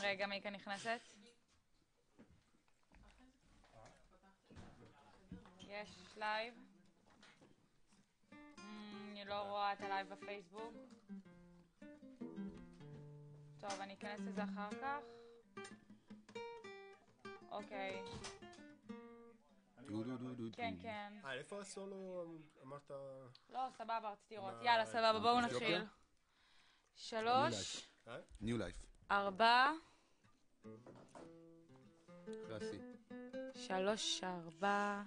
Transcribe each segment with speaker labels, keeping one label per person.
Speaker 1: רגע, מיקה נכנסת? יש לייב? אני לא רואה את הלייב בפייסבוק. טוב, אני אכנס לזה אחר כך. אוקיי. כן, כן.
Speaker 2: איפה הסולו אמרת?
Speaker 1: לא, סבבה, רציתי לראות. יאללה, סבבה, בואו נתחיל. 3,
Speaker 3: ניו לייף.
Speaker 1: 4.
Speaker 3: קלאסי.
Speaker 1: 3, 4.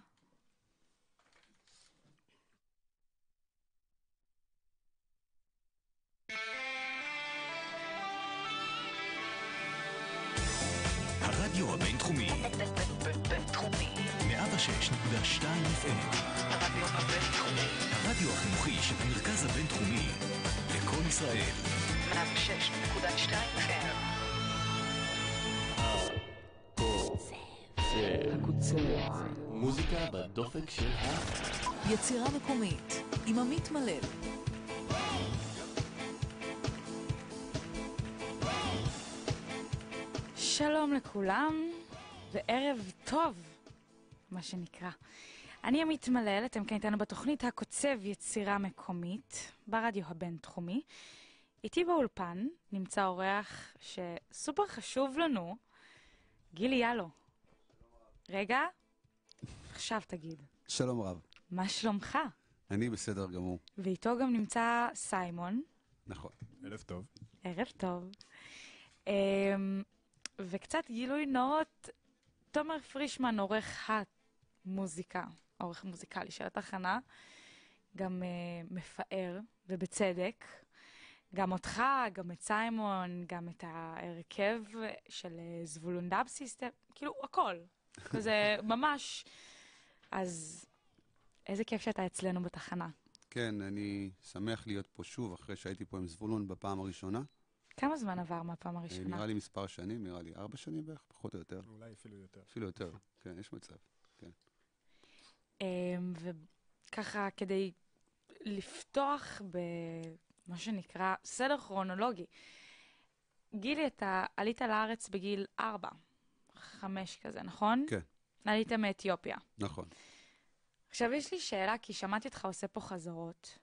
Speaker 4: הרדיו הבינתחומי. בינתחומי. 106.2 FM. הרדיו הבינתחומי. הרדיו החינוכי של המרכז הבינתחומי. לכל ישראל. 106.2 FM.
Speaker 5: הקוצב. מוזיקה בדופק של
Speaker 6: יצירה מקומית עם עמית מלל.
Speaker 1: שלום לכולם, וערב טוב, מה שנקרא. אני עמית מלל, אתם כאן איתנו בתוכנית הקוצב יצירה מקומית, ברדיו הבינתחומי. איתי באולפן נמצא אורח שסופר חשוב לנו, גילי ילו. רגע, עכשיו תגיד.
Speaker 3: שלום רב.
Speaker 1: מה שלומך?
Speaker 3: אני בסדר גמור.
Speaker 1: ואיתו גם נמצא סיימון.
Speaker 3: נכון.
Speaker 2: ערב טוב.
Speaker 1: ערב טוב. וקצת גילוי נאות, תומר פרישמן עורך המוזיקה, עורך מוזיקלי של התחנה, גם מפאר, ובצדק, גם אותך, גם את סיימון, גם את ההרכב של זבולון דאב סיסטם, כאילו הכל, כזה ממש. אז איזה כיף שאתה אצלנו בתחנה.
Speaker 3: כן, אני שמח להיות פה שוב, אחרי שהייתי פה עם זבולון בפעם הראשונה.
Speaker 1: כמה זמן עבר מהפעם הראשונה?
Speaker 3: נראה לי מספר שנים, נראה לי 4 שנים בערך, פחות או יותר.
Speaker 2: אולי אפילו יותר.
Speaker 3: אפילו יותר, כן, יש מצב, כן.
Speaker 1: וככה, כדי לפתוח במה שנקרא סדר כרונולוגי, גילי, אתה עלית לארץ בגיל 4, 5 כזה, נכון?
Speaker 3: כן.
Speaker 1: עלית מאתיופיה.
Speaker 3: נכון.
Speaker 1: עכשיו יש לי שאלה, כי שמעתי אותך עושה פה חזרות,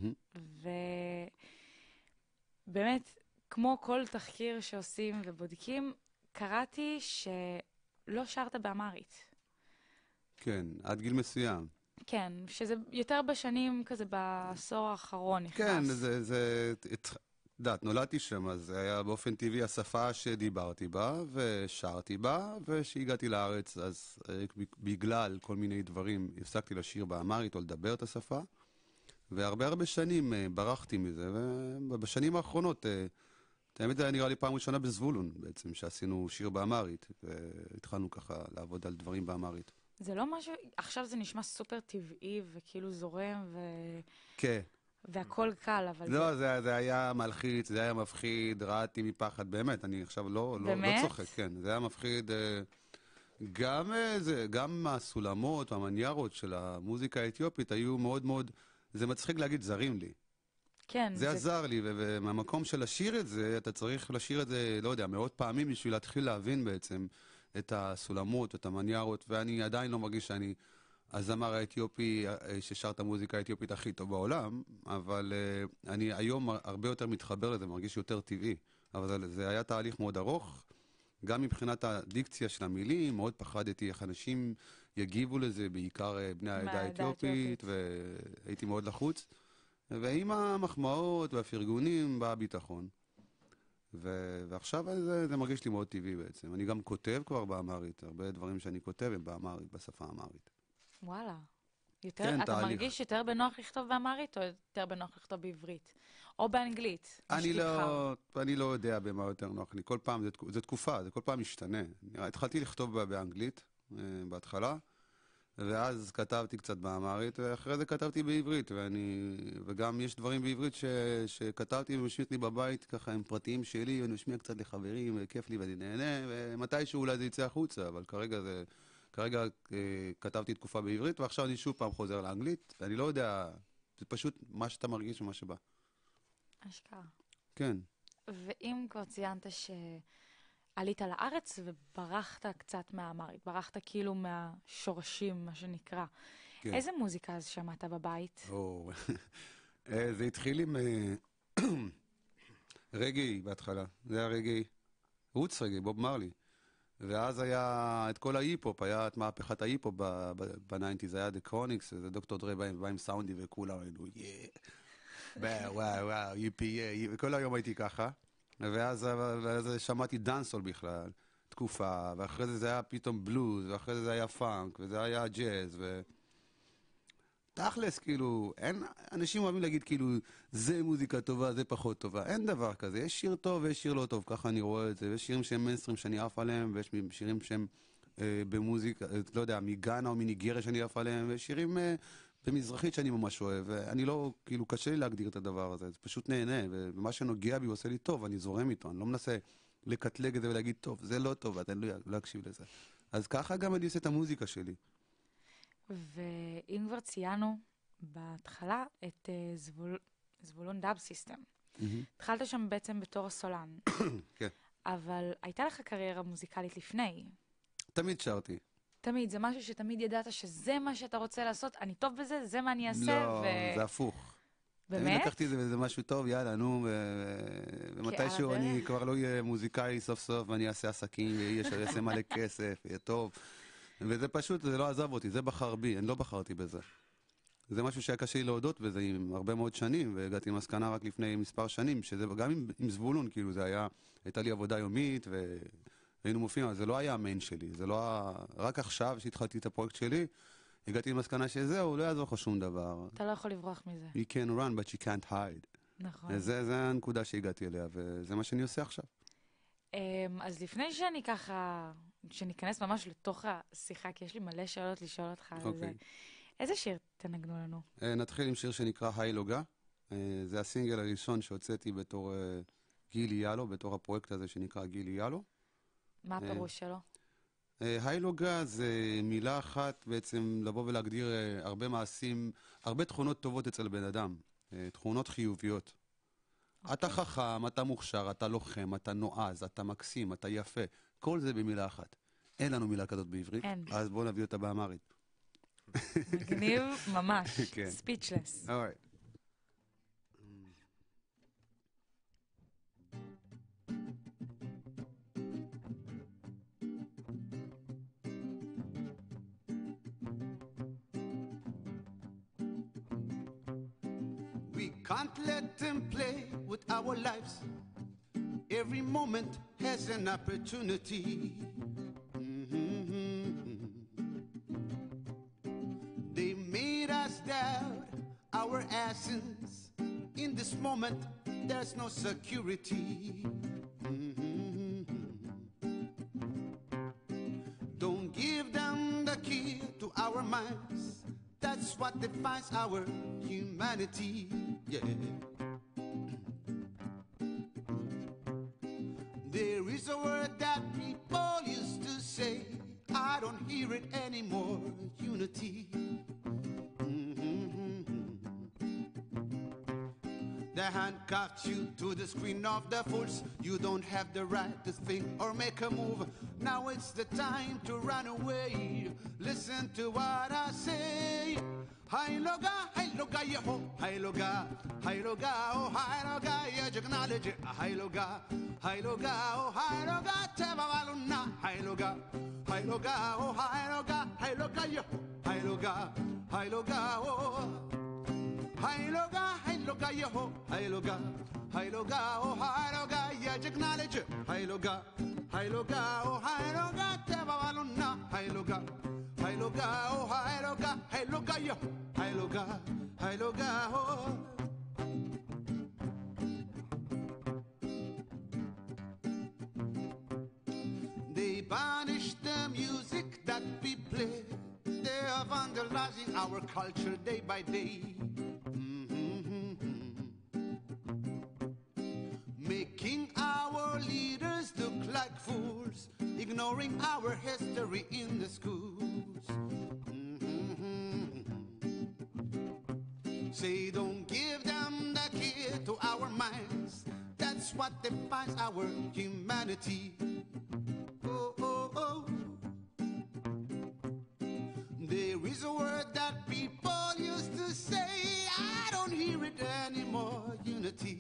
Speaker 1: ובאמת, כמו כל תחקיר שעושים ובודקים, קראתי שלא שרת באמרית.
Speaker 3: כן, עד גיל מסוים.
Speaker 1: כן, שזה יותר בשנים כזה בעשור האחרון נכנס.
Speaker 3: כן, זה יודעת, נולדתי שם, אז זה היה באופן טבעי השפה שדיברתי בה ושרתי בה, וכשהגעתי לארץ, אז בגלל כל מיני דברים, הפסקתי לשיר באמרית או לדבר את השפה, והרבה שנים ברחתי מזה, ובשנים האחרונות, האמת זה היה נראה לי פעם ראשונה בזבולון בעצם, שעשינו שיר באמרית, והתחלנו ככה לעבוד על דברים באמרית.
Speaker 1: זה לא משהו, עכשיו זה נשמע סופר טבעי וכאילו זורם
Speaker 3: כן.
Speaker 1: והכל קל, אבל
Speaker 3: לא, זה היה מלחיץ, זה היה מפחיד, רעתי מפחד, באמת, אני עכשיו לא צוחק, כן, זה היה מפחיד, גם הסולמות, המניירות של המוזיקה האתיופית היו מאוד מאוד, זה מצחיק להגיד זרים לי.
Speaker 1: כן.
Speaker 3: זה עזר לי, ומהמקום של לשיר את זה, אתה צריך לשיר את זה, לא יודע, מאות פעמים בשביל להתחיל להבין בעצם את הסולמות, את המניירות, ואני עדיין לא מרגיש שאני הזמר האתיופי ששר את המוזיקה האתיופית הכי טוב בעולם, אבל אני היום הרבה יותר מתחבר לזה, מרגיש יותר טבעי. אבל זה היה תהליך מאוד ארוך, גם מבחינת הדיקציה של המילים, מאוד פחדתי איך אנשים יגיבו לזה, בעיקר בני העדה האתיופית, והייתי מאוד לחוץ. ועם המחמאות והפרגונים בא הביטחון. ועכשיו זה מרגיש לי מאוד טבעי בעצם. אני גם כותב כבר באמרית, הרבה דברים שאני כותב הם באמרית, בשפה האמרית.
Speaker 1: וואלה.
Speaker 3: כן,
Speaker 1: אתה מרגיש יותר בנוח לכתוב באמרית או יותר בנוח לכתוב בעברית? או באנגלית?
Speaker 3: אני לא יודע במה יותר נוח לי. כל פעם, זה תקופה, זה כל פעם משתנה. התחלתי לכתוב באנגלית בהתחלה, ואז כתבתי קצת באמרית, ואחרי זה כתבתי בעברית, וגם יש דברים בעברית שכתבתי ומשמיע לי בבית, ככה הם פרטיים שלי, ואני משמיע קצת לחברים, וכיף לי ואני נהנה, ומתישהו אולי זה יצא החוצה, אבל כרגע כתבתי תקופה בעברית, ועכשיו אני שוב פעם חוזר לאנגלית, ואני לא יודע, זה פשוט מה שאתה מרגיש ומה שבא.
Speaker 1: אשכרה.
Speaker 3: כן.
Speaker 1: ואם כבר ציינת עלית לארץ וברחת קצת מהאמרית, ברחת כאילו מהשורשים, מה שנקרא.
Speaker 3: כן.
Speaker 1: איזה מוזיקה אז שמעת בבית?
Speaker 3: זה התחיל עם רגעי בהתחלה. זה היה רגעי, רוץ רגעי, בוב מרלי. ואז היה את כל ההיפ-הופ, היה את מהפכת ההיפ-הופ בניינטיז, היה The Chronics, זה דוקטור דרי בא עם סאונדי וכולם היינו, וואו, יפי, וכל היום הייתי ככה. ואז שמעתי דאנסול בכלל, תקופה, ואחרי זה היה פתאום בלוז, ואחרי זה היה פאנק, וזה היה ג'אז, תכלס, כאילו, אנשים אוהבים להגיד, כאילו, זה מוזיקה טובה, זה פחות טובה. אין דבר כזה. יש שיר טוב ויש שיר לא טוב, ככה אני רואה את זה. ויש שירים שהם מיינסטרים שאני עף עליהם, ויש שירים שהם במוזיקה, לא יודע, מגאנה או מניגריה שאני עף עליהם, ויש שירים במזרחית שאני ממש אוהב. ואני לא, כאילו, קשה לי להגדיר את הדבר הזה. זה פשוט נהנה, ומה שנוגע בי עושה לי טוב, אני זורם איתו. אני לא מנסה לקטלג את זה ולהגיד, טוב, זה לא טוב, ואתה לא אקשיב לזה. אז ככה גם אני עושה את המוזיקה שלי.
Speaker 1: ואם כבר ציינו בהתחלה את זבולון דאב סיסטם. התחלת שם בעצם בתור הסולן.
Speaker 3: כן.
Speaker 1: אבל הייתה לך קריירה מוזיקלית לפני.
Speaker 3: תמיד שרתי.
Speaker 1: תמיד, זה משהו שתמיד ידעת שזה מה שאתה רוצה לעשות, אני טוב בזה, זה מה אני אעשה.
Speaker 3: לא, זה הפוך.
Speaker 1: באמת?
Speaker 3: תמיד לקחתי את זה וזה משהו טוב, יאללה, נו, ומתישהו אני כבר לא אהיה מוזיקאי סוף סוף, ואני אעשה עסקים, ויעשה מלא כסף, יהיה טוב. וזה פשוט, זה לא עזב אותי, זה בחר בי, אני לא בחרתי בזה. זה משהו שהיה קשה לי להודות בזה עם הרבה מאוד שנים, והגעתי למסקנה רק לפני מספר שנים, שזה גם עם זבולון, כאילו, זה היה, הייתה לי עבודה יומית, והיינו מופיעים, אבל זה לא היה המיין שלי, זה לא, רק עכשיו שהתחלתי את הפרויקט שלי, הגעתי למסקנה שזהו, לא יעזור לך שום דבר.
Speaker 1: אתה לא יכול לברוח מזה.
Speaker 3: You can run, but you can't hide.
Speaker 1: נכון.
Speaker 3: זה הנקודה שהגעתי אליה, וזה מה שאני עושה עכשיו.
Speaker 1: אז לפני שאני ככה, שניכנס ממש לתוך השיחה, כי יש לי מלא שאלות לשאול אותך על זה. איזה שיר תנגנו לנו?
Speaker 3: נתחיל עם שיר שנקרא היי לוגה. זה הסינגל הראשון שהוצאתי בתור גילי ילו, בתור הפרויקט הזה שנקרא גילי ילו.
Speaker 1: מה הפירוש שלו?
Speaker 3: היי לוגה זה מילה אחת בעצם לבוא ולהגדיר הרבה מעשים, הרבה תכונות טובות אצל בן אדם. תכונות חיוביות. אתה חכם, אתה מוכשר, אתה לוחם, אתה נועז, אתה מקסים, אתה יפה. כל זה במילה אחת. אין לנו מילה כזאת בעברית, אז בואו נביא אותה באמרית.
Speaker 1: מגניב ממש, speechless.
Speaker 3: Alright. We can't let them play with our lives. Every moment has an opportunity. They made us doubt our essence. In this moment, there's no security. Don't give them the key to our minds. That's what defines our humanity. Yeah. There is a word that people used to say. I don't hear it anymore. Unity. They handcuffed you to the screen of the fools. You don't have the right to think or make a move. Now it's the time to run away. Listen to what I say. Hi loga, yeho. Hi loga, oh hi loga, ya technology. Hi loga, oh hi loga, teva valuna. Hi loga, oh hi loga, yeho. Hi loga, oh. Hi loga, yeho. Hi loga, oh hi loga, ya technology. Hi loga, oh hi loga, teva valuna. Hi loga, oh hi loga, yeho. Hi loga, oh. They banish the music that we play. They are vandalizing our culture day by day. Making our leaders look like fools, ignoring our history in the schools. Say don't give them the key to our minds. That's what defines our humanity. There is a word that people used to say, I don't hear it anymore, unity.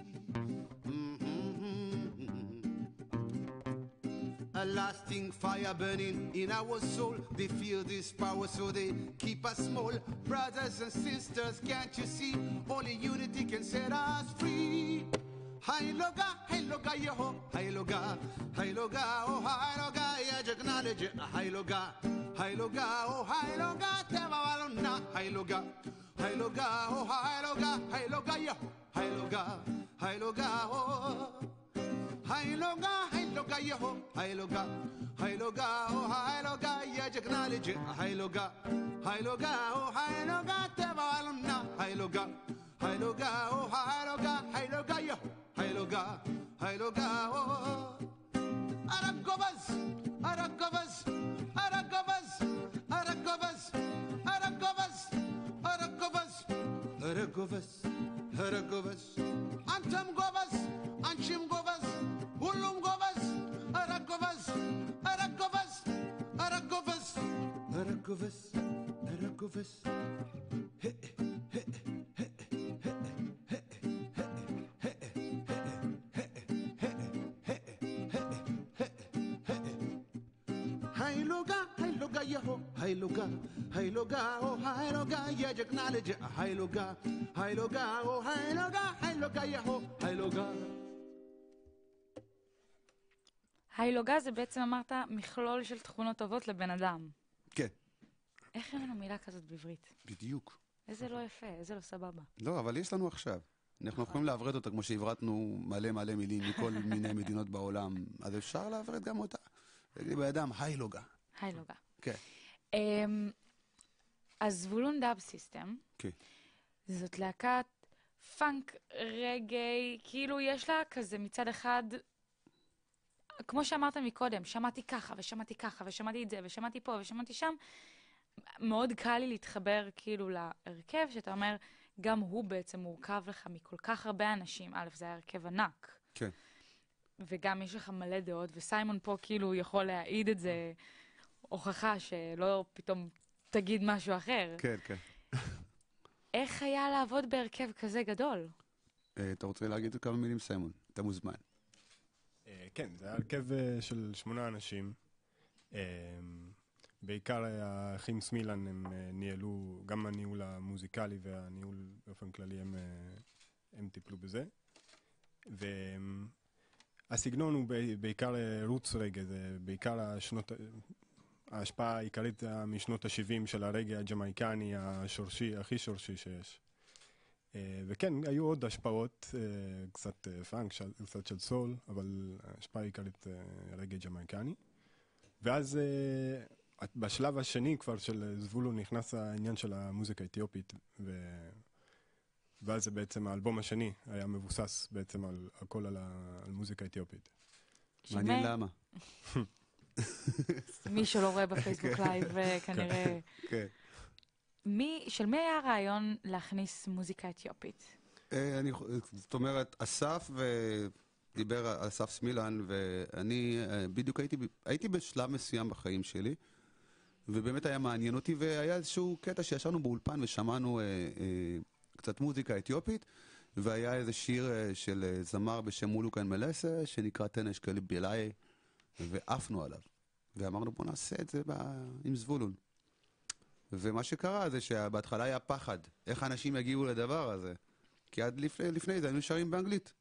Speaker 3: A lasting fire burning in our soul. They feel this power, so they keep us small. Brothers and sisters, can't you see? Only unity can set us free. Hai loga, yeho, hai loga, oh hai loga, ya technology, hai loga, oh hai loga, teva valona, hai loga, oh hai loga, yeho, hai loga, oh. Hai loga, yeho, hai loga, oh hai loga, ya technology, hai loga, oh hai loga, teva valona, hai loga, oh hai loga, yeho. Hai loga, oh. Aragovas, Antam govas, Anchim govas, Ulum govas, Aragovas, yeho, hai loga, oh hai loga, ya technology, hai loga, oh hai loga, yeho, hai loga.
Speaker 1: היילוגה זה בעצם אמרת מכלול של תכונות טובות לבן אדם.
Speaker 3: כן.
Speaker 1: איך אין לנו מילה כזאת בעברית?
Speaker 3: בדיוק.
Speaker 1: איזה לא יפה, איזה לא סבבה.
Speaker 3: לא, אבל יש לנו עכשיו. אנחנו יכולים להברט אותה כמו שהברטנו מלא מילים מכל מיני מדינות בעולם. אז אפשר להברט גם אותה. תגידי באדם, היילוגה.
Speaker 1: היילוגה.
Speaker 3: כן.
Speaker 1: אז זבולון דאב סיסטם,
Speaker 3: כן.
Speaker 1: זאת להקת פאנק רגעי, כאילו יש לה כזה מצד אחד, כמו שאמרת מקודם, שמעתי ככה ושמעתי ככה ושמעתי את זה ושמעתי פה ושמעתי שם, מאוד קל לי להתחבר כאילו להרכב, שאתה אומר, גם הוא בעצם מורכב לך מכל כך הרבה אנשים. א', זה היה הרכב ענק.
Speaker 3: כן.
Speaker 1: וגם יש לך מלא דעות, וסיימון פה כאילו יכול להעיד את זה, הוכחה שלא פתאום תגיד משהו אחר.
Speaker 3: כן, כן.
Speaker 1: איך היה לעבוד בהרכב כזה גדול?
Speaker 3: אתה רוצה להגיד כמה מילים, סיימון? אתה מוזמן.
Speaker 2: כן, זה היה הרכב של 8 אנשים. בעיקר האחים סמילן הם ניהלו, גם הניהול המוזיקלי והניהול באופן כללי הם טיפלו בזה. והסגנון הוא בעיקר רוץ רגע, זה בעיקר ההשפעה העיקרית משנות ה-70 של הרגע הג'מייקני השורשי, הכי שורשי שיש. וכן, היו עוד השפעות, קצת פאנק, קצת של סול, אבל ההשפעה העיקרית רגע ג'מייקני. ואז בשלב השני כבר של זבולון נכנס העניין של המוזיקה האתיופית, ואז זה בעצם האלבום השני היה מבוסס בעצם על הכל על מוזיקה אתיופית.
Speaker 3: מעניין למה.
Speaker 1: מי שלא רואה בפייסבוק לייב כנראה.
Speaker 3: כן.
Speaker 1: של מי היה הרעיון להכניס מוזיקה אתיופית?
Speaker 3: זאת אומרת, אסף דיבר אסף סמילן, ואני בדיוק הייתי בשלב מסוים בחיים שלי, ובאמת היה מעניין אותי, והיה איזשהו קטע שישבנו באולפן ושמענו קצת מוזיקה אתיופית, והיה איזה שיר של זמר בשם מולוקן מלסה, שנקרא תנש קליב בילאי, ועפנו עליו. ואמרנו בוא נעשה את זה עם זבולון. ומה שקרה זה שבהתחלה היה פחד, איך אנשים יגיעו לדבר הזה, כי עד לפני זה היינו שרים באנגלית.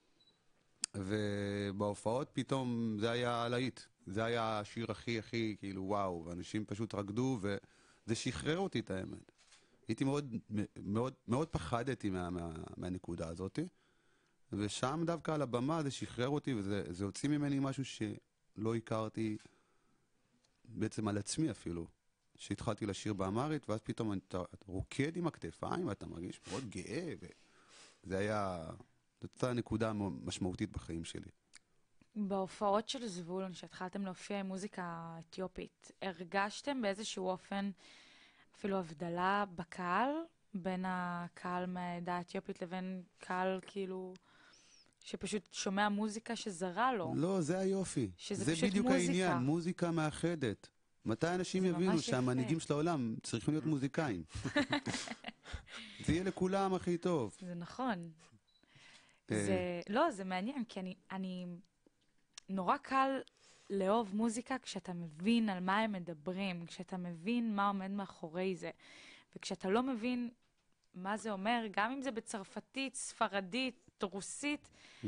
Speaker 3: ובהופעות פתאום זה היה להיט, זה היה השיר הכי כאילו וואו, ואנשים פשוט רקדו, וזה שחרר אותי את האמת. הייתי מאוד פחדתי מהנקודה הזאת, ושם דווקא על הבמה זה שחרר אותי, וזה הוציא ממני משהו שלא הכרתי בעצם על עצמי אפילו. שהתחלתי לשיר באמרית, ואז פתאום אתה רוקד עם הכתפיים, ואתה מרגיש מאוד גאה, וזה היה, זאת הייתה נקודה משמעותית בחיים שלי.
Speaker 1: בהופעות של זבולון, שהתחלתם להופיע עם מוזיקה אתיופית, הרגשתם באיזשהו אופן אפילו הבדלה בקהל, בין הקהל מהעדה האתיופית לבין קהל כאילו שפשוט שומע מוזיקה שזרה לו?
Speaker 3: לא, זה היופי.
Speaker 1: שזה
Speaker 3: זה
Speaker 1: פשוט
Speaker 3: בדיוק
Speaker 1: מוזיקה.
Speaker 3: העניין, מוזיקה מאחדת. מתי אנשים
Speaker 1: זה
Speaker 3: יבינו
Speaker 1: ממש
Speaker 3: שהמנהיגים
Speaker 1: יפה.
Speaker 3: של העולם צריכים להיות מוזיקאים? זה יהיה לכולם הכי טוב.
Speaker 1: זה נכון.
Speaker 3: אה.
Speaker 1: לא, זה מעניין, כי אני נורא קל לאהוב מוזיקה כשאתה מבין על מה הם מדברים, כשאתה מבין מה עומד מאחורי זה. וכשאתה לא מבין מה זה אומר, גם אם זה בצרפתית, ספרדית, רוסית,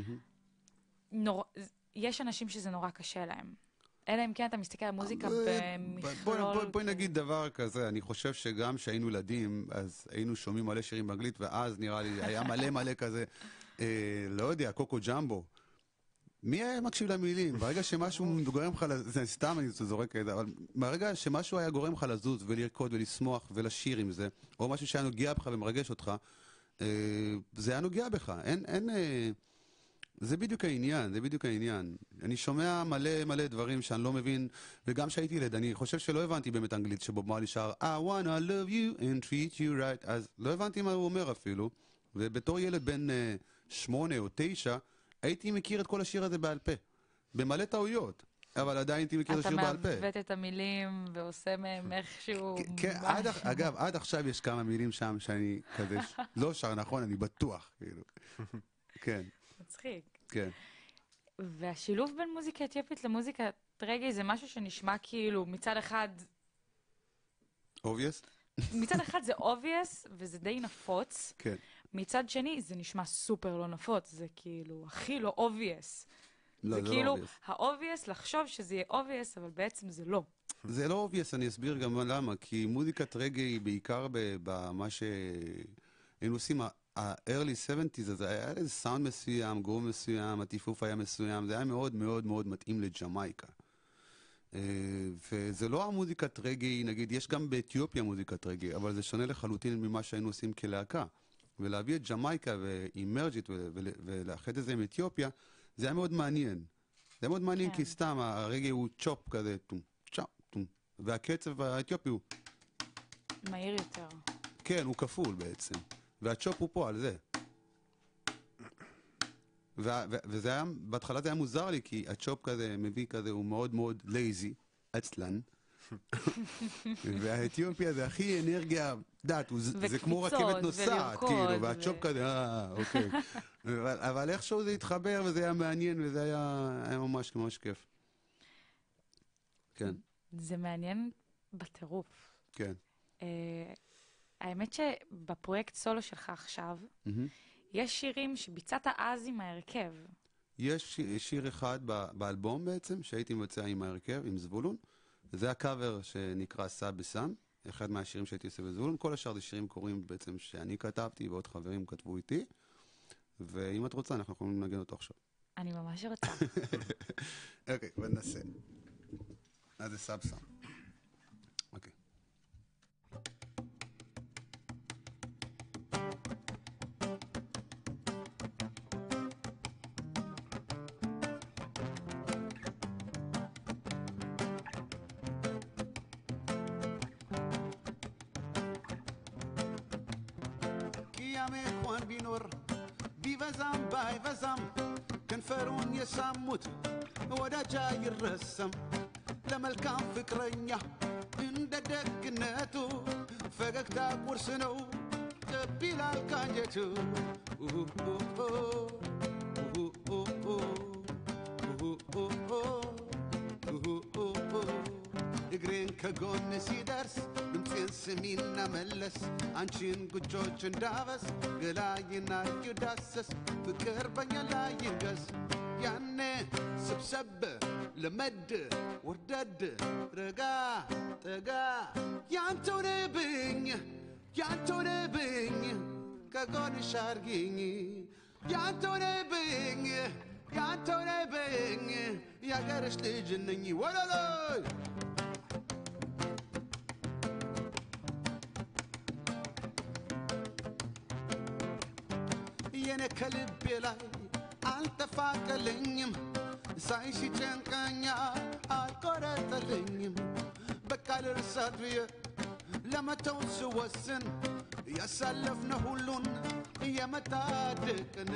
Speaker 1: יש אנשים שזה נורא קשה להם. אלא אם כן אתה מסתכל על מוזיקה במכלול.
Speaker 3: בואי נגיד דבר כזה, אני חושב שגם כשהיינו ילדים, אז היינו שומעים מלא שירים באנגלית, ואז נראה לי, היה מלא כזה, לא יודע, קוקו ג'מבו. מי היה מקשיב למילים? ברגע שמשהו גורם לך, זה סתם אני זורק את זה, אבל ברגע שמשהו היה גורם לך לזוז ולרקוד ולשמוח ולשיר עם זה, או משהו שהיה נוגע בך ומרגש אותך, זה היה נוגע בך. זה בדיוק העניין, אני שומע מלא דברים שאני לא מבין, וגם כשהייתי ילד, אני חושב שלא הבנתי באמת אנגלית, שבוב מרלי שר, I wanna love you and treat you right, אז לא הבנתי מה הוא אומר אפילו, ובתור ילד בן 8 או 9, הייתי מכיר את כל השיר הזה בעל פה, במלא טעויות, אבל עדיין הייתי מכיר את השיר בעל פה.
Speaker 1: אתה מעוות את המילים ועושה מהם איכשהו...
Speaker 3: כן, אגב, עד עכשיו יש כמה מילים שם שאני כזה, לא שר נכון, אני בטוח, כאילו. כן.
Speaker 1: מצחיק.
Speaker 3: כן.
Speaker 1: והשילוב בין מוזיקה אתיופית למוזיקה רגעי זה משהו שנשמע כאילו מצד אחד...
Speaker 3: obvious?
Speaker 1: מצד אחד זה obvious וזה די נפוץ.
Speaker 3: כן.
Speaker 1: מצד שני זה נשמע סופר לא נפוץ, זה כאילו הכי לא obvious.
Speaker 3: לא,
Speaker 1: זה
Speaker 3: לא
Speaker 1: כאילו
Speaker 3: obvious.
Speaker 1: ה-obvious לחשוב שזה יהיה obvious, אבל בעצם זה לא.
Speaker 3: זה לא obvious, אני אסביר גם למה, כי מוזיקת רגע היא בעיקר במה שהיינו עושים, ה-early 70s, אז היה איזה סאונד מסוים, גרוב מסוים, הטיפוף היה מסוים, זה היה מאוד מאוד מאוד מתאים לג'מייקה. וזה לא המוזיקת רגע, נגיד, יש גם באתיופיה מוזיקת רגע, אבל זה שונה לחלוטין ממה שהיינו עושים כלהקה. ולהביא את ג'מייקה ואימרג'ית ולאחד את זה עם אתיופיה, זה היה מאוד מעניין. זה היה מאוד מעניין כי סתם הרגע הוא צ'ופ כזה, טום, צ'ופ, טום. והקצב האתיופי הוא...
Speaker 1: מהיר יותר.
Speaker 3: כן, הוא כפול בעצם. והצ'ופ הוא פה על זה. וזה היה, בהתחלה זה היה מוזר לי, כי הצ'ופ כזה, מביא כזה, הוא מאוד מאוד לייזי, עצלן. והאתיופיה זה הכי אנרגיה, דעת, זה כמו רכבת נוסעת, כאילו, והצ'ופ כזה, אוקיי. אבל איכשהו זה התחבר, וזה היה מעניין, וזה היה ממש ממש כיף. כן.
Speaker 1: זה מעניין בטירוף.
Speaker 3: כן.
Speaker 1: האמת שבפרויקט סולו שלך עכשיו, יש שירים שביצעת אז עם ההרכב.
Speaker 3: יש שיר אחד באלבום בעצם, שהייתי מבצע עם ההרכב, עם זבולון. זה הקאבר שנקרא סאב בסם, אחד מהשירים שהייתי עושה בזבולון. כל השאר זה שירים קוראים בעצם שאני כתבתי, ועוד חברים כתבו איתי. ואם את רוצה, אנחנו יכולים לנגן אותו עכשיו.
Speaker 1: אני ממש רוצה.
Speaker 3: אוקיי, בוא ננסה. אז זה סאב בסם. אוקיי.
Speaker 7: ቢበዛም ባይበዛም ከንፈሩን የሳሙት ወዳጅ አይረሳም ለመልካም ፍቅረኛ እንደ ደግነቱ ፈገግታ ቁርስ ነው ልብ ይላል ካንጀቱ እግሬን ከጎን ሲደርስ ድምፄን ስሚና መለስ አንቺን ጉጆች እንዳበስ ገላይና ይዳሰስ ፍቅር በኛ ላይ ይንገስ ያኔ ስብሰብ ለመድ ወርደድ ረጋ ጠጋ ያንተው ነብኝ ከጎንሽ አርጊኝ ያንተው ነብኝ ያገርሽ ልጅ ነኝ ወለሎይ የኔ ከልቤ ላይ አልተፋቀልኝም ሳይሽ ጨንቀኛ አልቆረጠልኝም በቃ ልርሳት ብዬ ለመተው ስወስን ያሳለፍነ ሁሉን የመታደቅን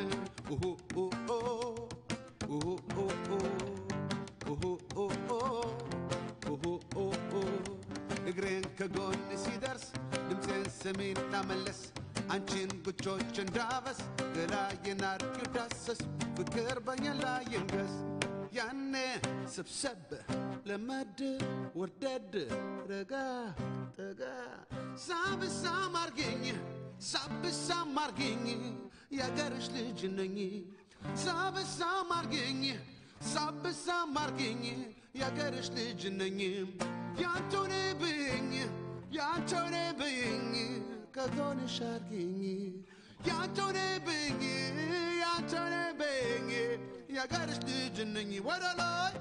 Speaker 7: ከጎን ሲደርስ ድምፄን ስሜን ላመለስ አንቺን ጉቾች እንዳበስ ገላዬን አርቂው ዳሰስ ፍቅር በኛ ላይ ይንገስ ያኔ ሰብሰብ ለመድ ወርደድ ረጋ ጠጋ ሳብሳም አርገኝ ሳብሳም አርገኝ ያገርሽ ልጅ ነኝ ሳብሳም አርገኝ ሳብሳም አርገኝ ያገርሽ ልጅ ነኝ ያንተኔ ብኝ ያንተኔ ብኝ ከጎንሽ አርገኝ ያንተኔ ብኝ ያንተኔ ብኝ ያገርሽ ልጅ ነኝ ወደ ላይ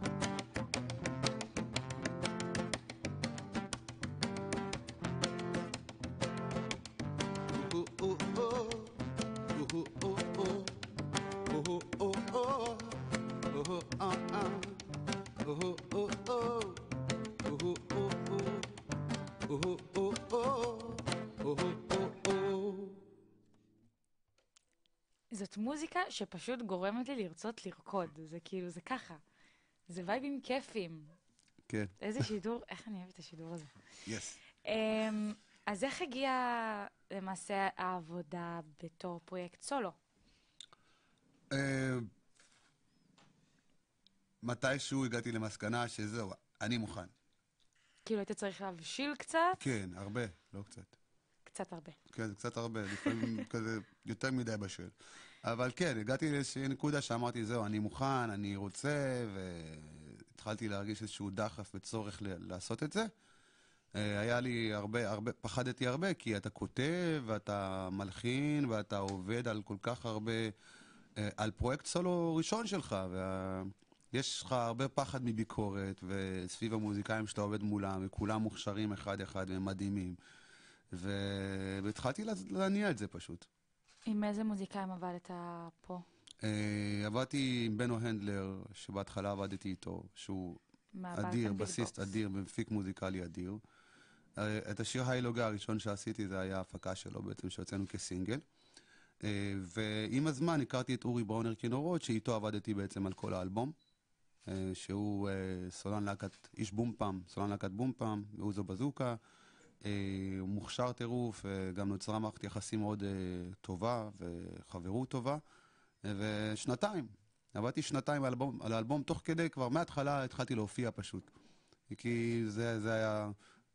Speaker 1: זאת מוזיקה שפשוט גורמת לי לרצות לרקוד, זה כאילו, זה ככה. זה וייבים כיפים.
Speaker 3: כן.
Speaker 1: איזה שידור, איך אני אוהבת את השידור הזה.
Speaker 3: Yes.
Speaker 1: אז איך הגיעה למעשה העבודה בתור פרויקט סולו?
Speaker 3: מתישהו הגעתי למסקנה שזהו, אני מוכן.
Speaker 1: כאילו היית צריך להבשיל קצת?
Speaker 3: כן, הרבה, לא קצת.
Speaker 1: קצת הרבה.
Speaker 3: כן, זה קצת הרבה, לפעמים כזה יותר מדי בשל. אבל כן, הגעתי לאיזושהי נקודה שאמרתי, זהו, אני מוכן, אני רוצה, והתחלתי להרגיש איזשהו דחף וצורך לעשות את זה. היה לי הרבה, פחדתי הרבה, כי אתה כותב, ואתה מלחין, ואתה עובד על כל כך הרבה, על פרויקט סולו ראשון שלך, יש לך הרבה פחד מביקורת, וסביב המוזיקאים שאתה עובד מולם, וכולם מוכשרים אחד-אחד, והם מדהימים. והתחלתי להניע את זה פשוט.
Speaker 1: עם איזה מוזיקאים עבדת פה?
Speaker 3: עבדתי עם בנו הנדלר, שבהתחלה עבדתי איתו, שהוא אדיר, בסיסט אדיר, מפיק מוזיקלי אדיר. את השיר היילוגה הראשון שעשיתי, זה היה ההפקה שלו בעצם, שהוצאנו כסינגל. ועם הזמן הכרתי את אורי בראונר כינורות, שאיתו עבדתי בעצם על כל האלבום, שהוא סולן להקת איש בומפם, סולן להקת בומפם, ואוזו בזוקה. הוא מוכשר טירוף, גם נוצרה מערכת יחסים מאוד טובה וחברות טובה, ושנתיים. עבדתי שנתיים על האלבום, תוך כדי כבר מההתחלה התחלתי להופיע פשוט. כי זה היה...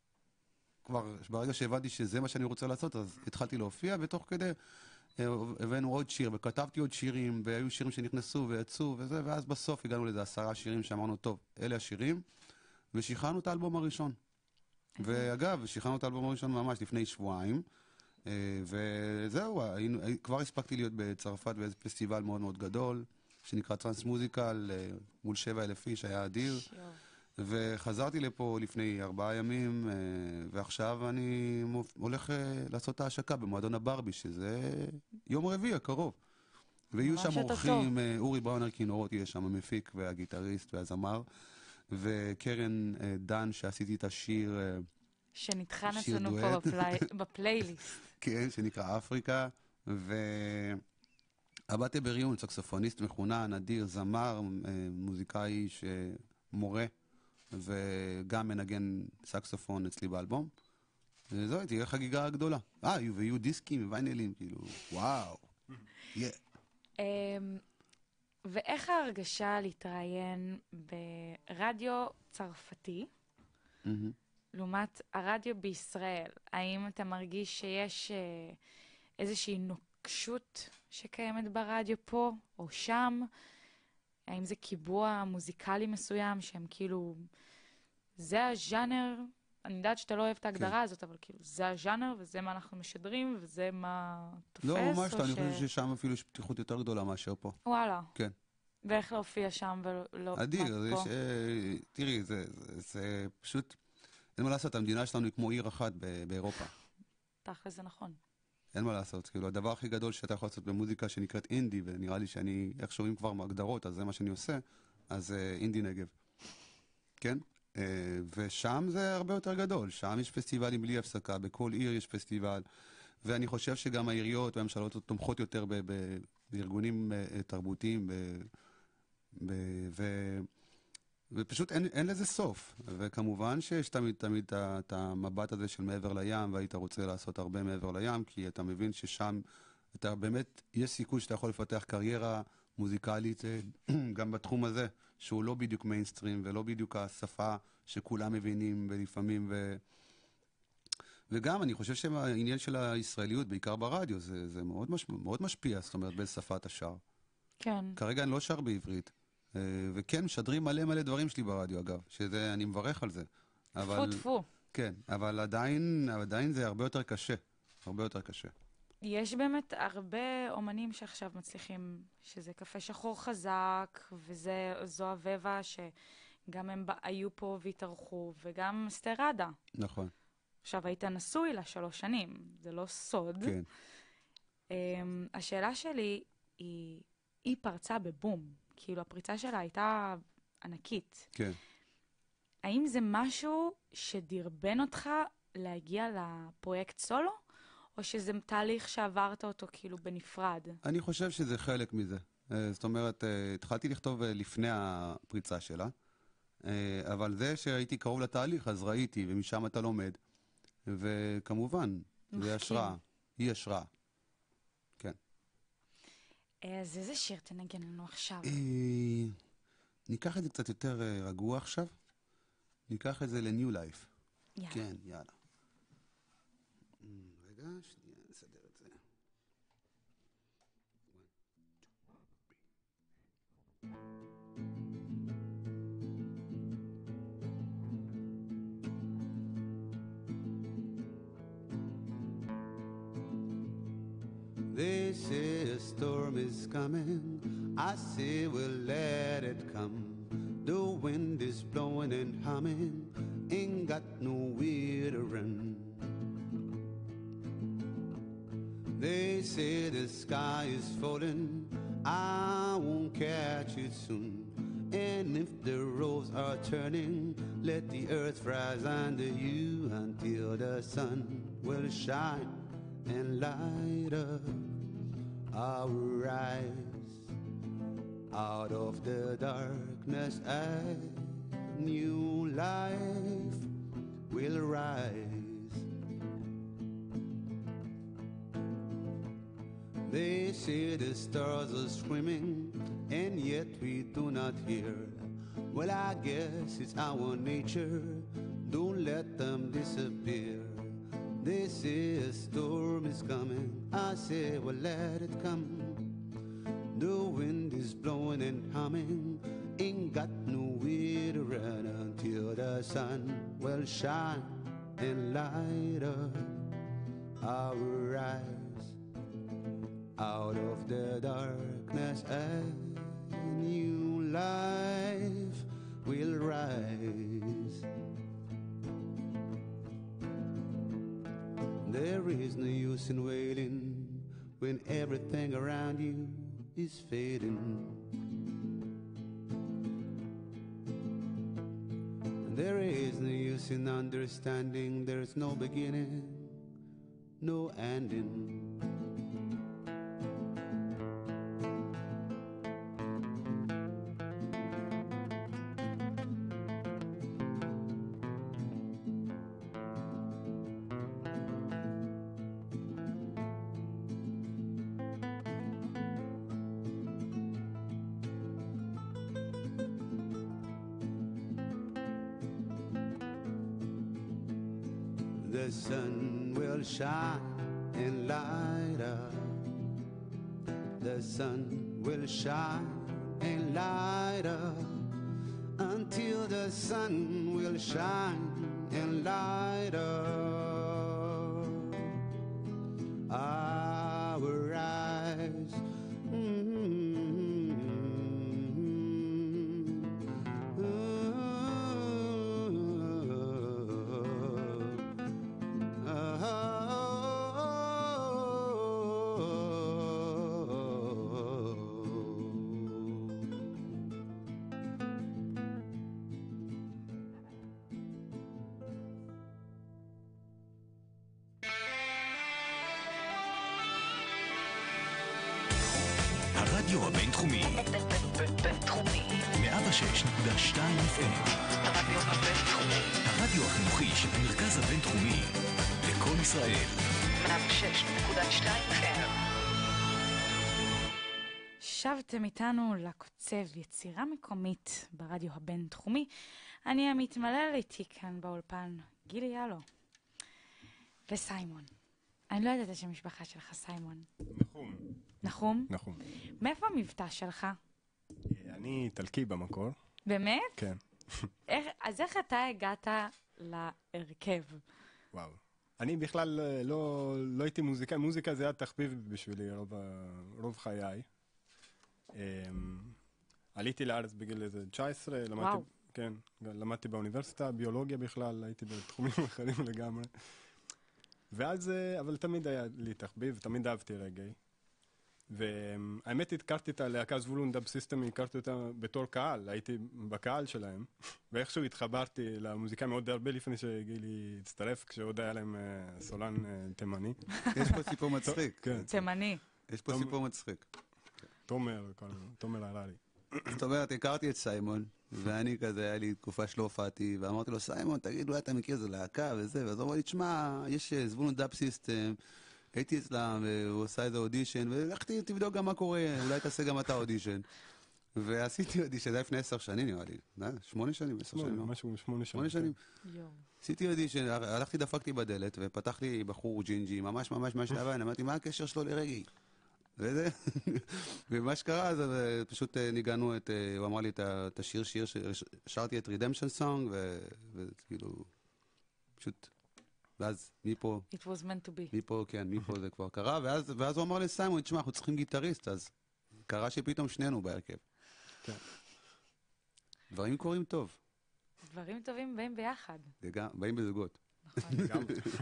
Speaker 3: כבר ברגע שהבנתי שזה מה שאני רוצה לעשות, אז התחלתי להופיע, ותוך כדי הבאנו עוד שיר, וכתבתי עוד שירים, והיו שירים שנכנסו ויצאו וזה, ואז בסוף הגענו לזה 10 שירים שאמרנו, טוב, אלה השירים, ושחררנו את האלבום הראשון. ואגב, שחררנו את האלבום הראשון ממש לפני שבועיים, וזהו, כבר הספקתי להיות בצרפת באיזה פסטיבל מאוד מאוד גדול, שנקרא טרנס מוזיקל, מול 7,000 איש, היה אדיר. וחזרתי לפה לפני 4 ימים, ועכשיו אני הולך לעשות את ההשקה במועדון הברבי, שזה יום רביעי הקרוב. ויהיו שם אורחים, אורי בראונר כינורות, יהיה שם המפיק והגיטריסט והזמר, וקרן דן שעשיתי את השיר...
Speaker 1: שנתחן אצלנו פה בפלייליסט.
Speaker 3: כן, שנקרא אפריקה, ועבדתי בריון, סקסופוניסט מחונן, אדיר, זמר, מוזיקאי שמורה, וגם מנגן סקסופון אצלי באלבום. וזהו, תהיה חגיגה גדולה. ויהיו דיסקים ווויינלים, כאילו, וואו.
Speaker 1: ואיך ההרגשה להתראיין ברדיו צרפתי, לעומת הרדיו בישראל? האם אתה מרגיש שיש איזושהי נוקשות שקיימת ברדיו פה או שם? האם זה קיבוע מוזיקלי מסוים שהם כאילו, זה הז'אנר, אני יודעת שאתה לא אוהב את ההגדרה הזאת, אבל כאילו זה הז'אנר וזה מה אנחנו משדרים וזה מה תופס?
Speaker 3: לא, ממש לא, אני חושב ששם אפילו יש פתיחות יותר גדולה מאשר פה.
Speaker 1: וואלה.
Speaker 3: כן.
Speaker 1: ואיך להופיע שם ולא
Speaker 3: אדיר, תראי, זה פשוט, אין מה לעשות, המדינה שלנו היא כמו עיר אחת באירופה.
Speaker 1: תכל'ס זה נכון.
Speaker 3: אין מה לעשות, כאילו, הדבר הכי גדול שאתה יכול לעשות במוזיקה שנקראת אינדי, ונראה לי שאני, איך שומעים כבר מהגדרות, אז זה מה שאני עושה, אז אינדי נגב. כן? ושם זה הרבה יותר גדול, שם יש פסטיבלים בלי הפסקה, בכל עיר יש פסטיבל, ואני חושב שגם העיריות והממשלות תומכות יותר בארגונים תרבותיים, ופשוט אין לזה סוף. וכמובן שיש תמיד את המבט הזה של מעבר לים, והיית רוצה לעשות הרבה מעבר לים, כי אתה מבין ששם אתה באמת, יש סיכוי שאתה יכול לפתח קריירה מוזיקלית גם בתחום הזה, שהוא לא בדיוק מיינסטרים, ולא בדיוק השפה שכולם מבינים, ולפעמים וגם אני חושב שהעניין של הישראליות, בעיקר ברדיו, זה מאוד משפיע, זאת אומרת, בשפת השאר.
Speaker 1: כן.
Speaker 3: כרגע אני לא שר בעברית. וכן, משדרים מלא דברים שלי ברדיו, אגב, שזה, אני מברך על זה.
Speaker 1: טפו.
Speaker 3: כן, אבל עדיין זה הרבה יותר קשה. הרבה יותר קשה.
Speaker 1: יש באמת הרבה אומנים שעכשיו מצליחים, שזה קפה שחור חזק, וזו הווה שגם הם היו פה והתארחו, וגם סטרדה.
Speaker 3: נכון.
Speaker 1: עכשיו, היית נשוי לה 3 שנים, זה לא סוד.
Speaker 3: כן.
Speaker 1: השאלה שלי היא פרצה בבום. כאילו, הפריצה שלה הייתה ענקית.
Speaker 3: כן.
Speaker 1: האם זה משהו שדרבן אותך להגיע לפרויקט סולו, או שזה תהליך שעברת אותו כאילו בנפרד?
Speaker 3: אני חושב שזה חלק מזה. זאת אומרת, התחלתי לכתוב לפני הפריצה שלה, אבל זה שהייתי קרוב לתהליך, אז ראיתי, ומשם אתה לומד. וכמובן, זה השראה. היא השראה. כן.
Speaker 1: אז איזה שיר תנגן לנו עכשיו?
Speaker 3: ניקח את זה קצת יותר רגוע עכשיו. ניקח את זה ל-New Life.
Speaker 1: יאללה.
Speaker 3: כן, יאללה. רגע, שנייה, נסדר את זה. They say a storm is coming, I say we'll let it come. The wind is blowing and humming, ain't got nowhere to run. They say the sky is falling, I won't catch it soon. And if the roads are turning, let the earth rise under you until the sun will shine and light up our eyes. Out of the darkness a new life will rise. They say the stars are screaming and yet we do not hear. Well, I guess it's our nature, don't let them disappear. They say a storm is coming, I say well let it come. The wind is blowing and humming, ain't got nowhere to run until the sun will shine and light up our eyes. Out of the darkness a new life will rise. There is no use in waiting when everything around you is fading. There is no use in understanding, there's no beginning, no ending. The sun will shine and light up. The sun will shine and light up until the sun will shine and light up our eyes.
Speaker 4: הרדיו הבינתחומי. בינתחומי. 106.2 FM. הרדיו החינוכי של המרכז הבינתחומי לכל ישראל.
Speaker 6: 106.2 FM.
Speaker 1: שבתם איתנו לקוצב יצירה מקומית ברדיו הבינתחומי. אני המתמלל איתי כאן באולפן, גילי יאלו. וסיימון. אני לא יודעת את השם המשפחה שלך, סיימון.
Speaker 2: נחום.
Speaker 1: נחום?
Speaker 2: נחום.
Speaker 1: מאיפה המבטא שלך?
Speaker 2: אני איטלקי במקור.
Speaker 1: באמת?
Speaker 2: כן.
Speaker 1: אז איך אתה הגעת להרכב?
Speaker 2: וואו. אני בכלל לא הייתי מוזיקאי. מוזיקה זה היה תחביב בשבילי רוב חיי. עליתי לארץ בגיל איזה 19,
Speaker 1: וואו.
Speaker 2: כן, למדתי באוניברסיטה, ביולוגיה בכלל, הייתי בתחומים אחרים לגמרי. ואז, אבל תמיד היה לי תחביב, תמיד אהבתי רגעי. והאמת הכרתי את הלהקה זבולון דאב סיסטם, הכרתי אותה בתור קהל, הייתי בקהל שלהם, ואיכשהו התחברתי למוזיקה מאוד הרבה לפני שגילי הצטרף, כשעוד היה להם סולן תימני.
Speaker 3: יש פה סיפור מצחיק.
Speaker 2: כן.
Speaker 1: תימני.
Speaker 3: יש פה סיפור מצחיק.
Speaker 2: תומר הררי.
Speaker 3: זאת אומרת, הכרתי את סיימון, ואני כזה, היה לי תקופה שלא הופעתי, ואמרתי לו, סיימון, תגיד, אולי אתה מכיר איזה להקה וזה, ואז הוא אמר לי, תשמע, יש זבולון דאב סיסטם, הייתי אצלם, והוא עושה איזה אודישן, ולכתי, תבדוק גם מה קורה, אולי תעשה גם אתה אודישן. ועשיתי אודישן, זה לפני 10 שנים נראה לי, 8 שנים, 10 שנים, לא?
Speaker 2: משהו 8 שנים.
Speaker 3: 8 שנים.
Speaker 1: יואו.
Speaker 3: עשיתי אודישן, הלכתי, דפקתי בדלת, ופתח לי בחור ג'ינג'י, ממש מהשלבה, אמרתי, מה הקשר שלו לרגעי? וזה, ומה שקרה, אז פשוט ניגענו הוא אמר לי את השיר, שרתי את Redemption Song, וכאילו, פשוט, ואז מפה,
Speaker 1: It was meant to be.
Speaker 3: מפה זה כבר קרה, ואז הוא אמר לי, סיימון, תשמע, אנחנו צריכים גיטריסט, אז קרה שפתאום שנינו בהרכב.
Speaker 2: כן.
Speaker 3: דברים קורים טוב.
Speaker 1: דברים טובים באים ביחד.
Speaker 3: באים בזוגות.
Speaker 1: נכון.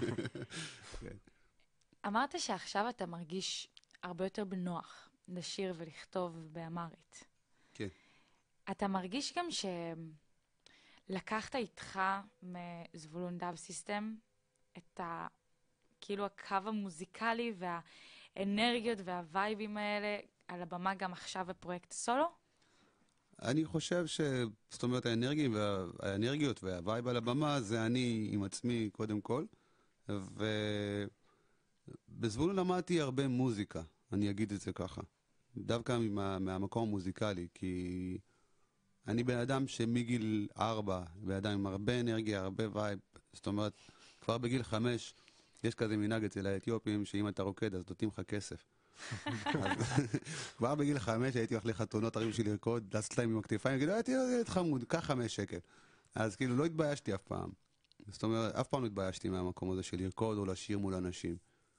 Speaker 1: אמרת שעכשיו אתה מרגיש הרבה יותר בנוח לשיר ולכתוב באמרית.
Speaker 3: כן.
Speaker 1: אתה מרגיש גם שלקחת איתך מזבולון דאב סיסטם את כאילו הקו המוזיקלי והאנרגיות והווייבים האלה על הבמה גם עכשיו בפרויקט סולו?
Speaker 3: אני חושב זאת אומרת, האנרגיות והווייב על הבמה זה אני עם עצמי קודם כל, ובזבולון למדתי הרבה מוזיקה. אני אגיד את זה ככה. דווקא מהמקום המוזיקלי, כי אני בן אדם שמגיל 4, בן אדם עם הרבה אנרגיה, הרבה וייב, זאת אומרת, כבר בגיל 5, יש כזה מנהג אצל האתיופים, שאם אתה רוקד, אז נותנים לך כסף. כבר בגיל 5 הייתי הולך לחתונות, הרים שלי לרקוד, לעשות להם עם הכתפיים, כאילו, ילד חמוד, קח 5 שקל. אז כאילו, לא התביישתי אף פעם. זאת אומרת, אף פעם לא התביישתי מהמקום הזה של לרקוד או לשיר מול אנשים.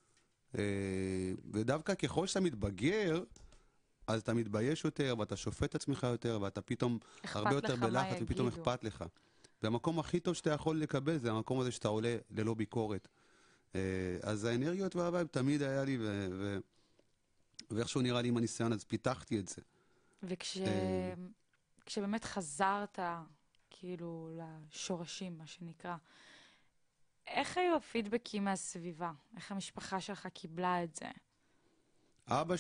Speaker 3: ודווקא ככל שאתה מתבגר, אז אתה מתבייש יותר, ואתה שופט את עצמך יותר, ואתה פתאום הרבה יותר בלחץ, ופתאום אכפת לך. והמקום הכי טוב שאתה יכול לקבל, זה המקום הזה שאתה עולה ללא ביקורת. אז האנרגיות והווייב תמיד היה לי, ואיכשהו נראה לי עם הניסיון, אז פיתחתי את זה.
Speaker 1: וכשבאמת חזרת, כאילו, לשורשים, מה שנקרא, איך היו הפידבקים מהסביבה? איך המשפחה שלך קיבלה את זה?
Speaker 3: אבא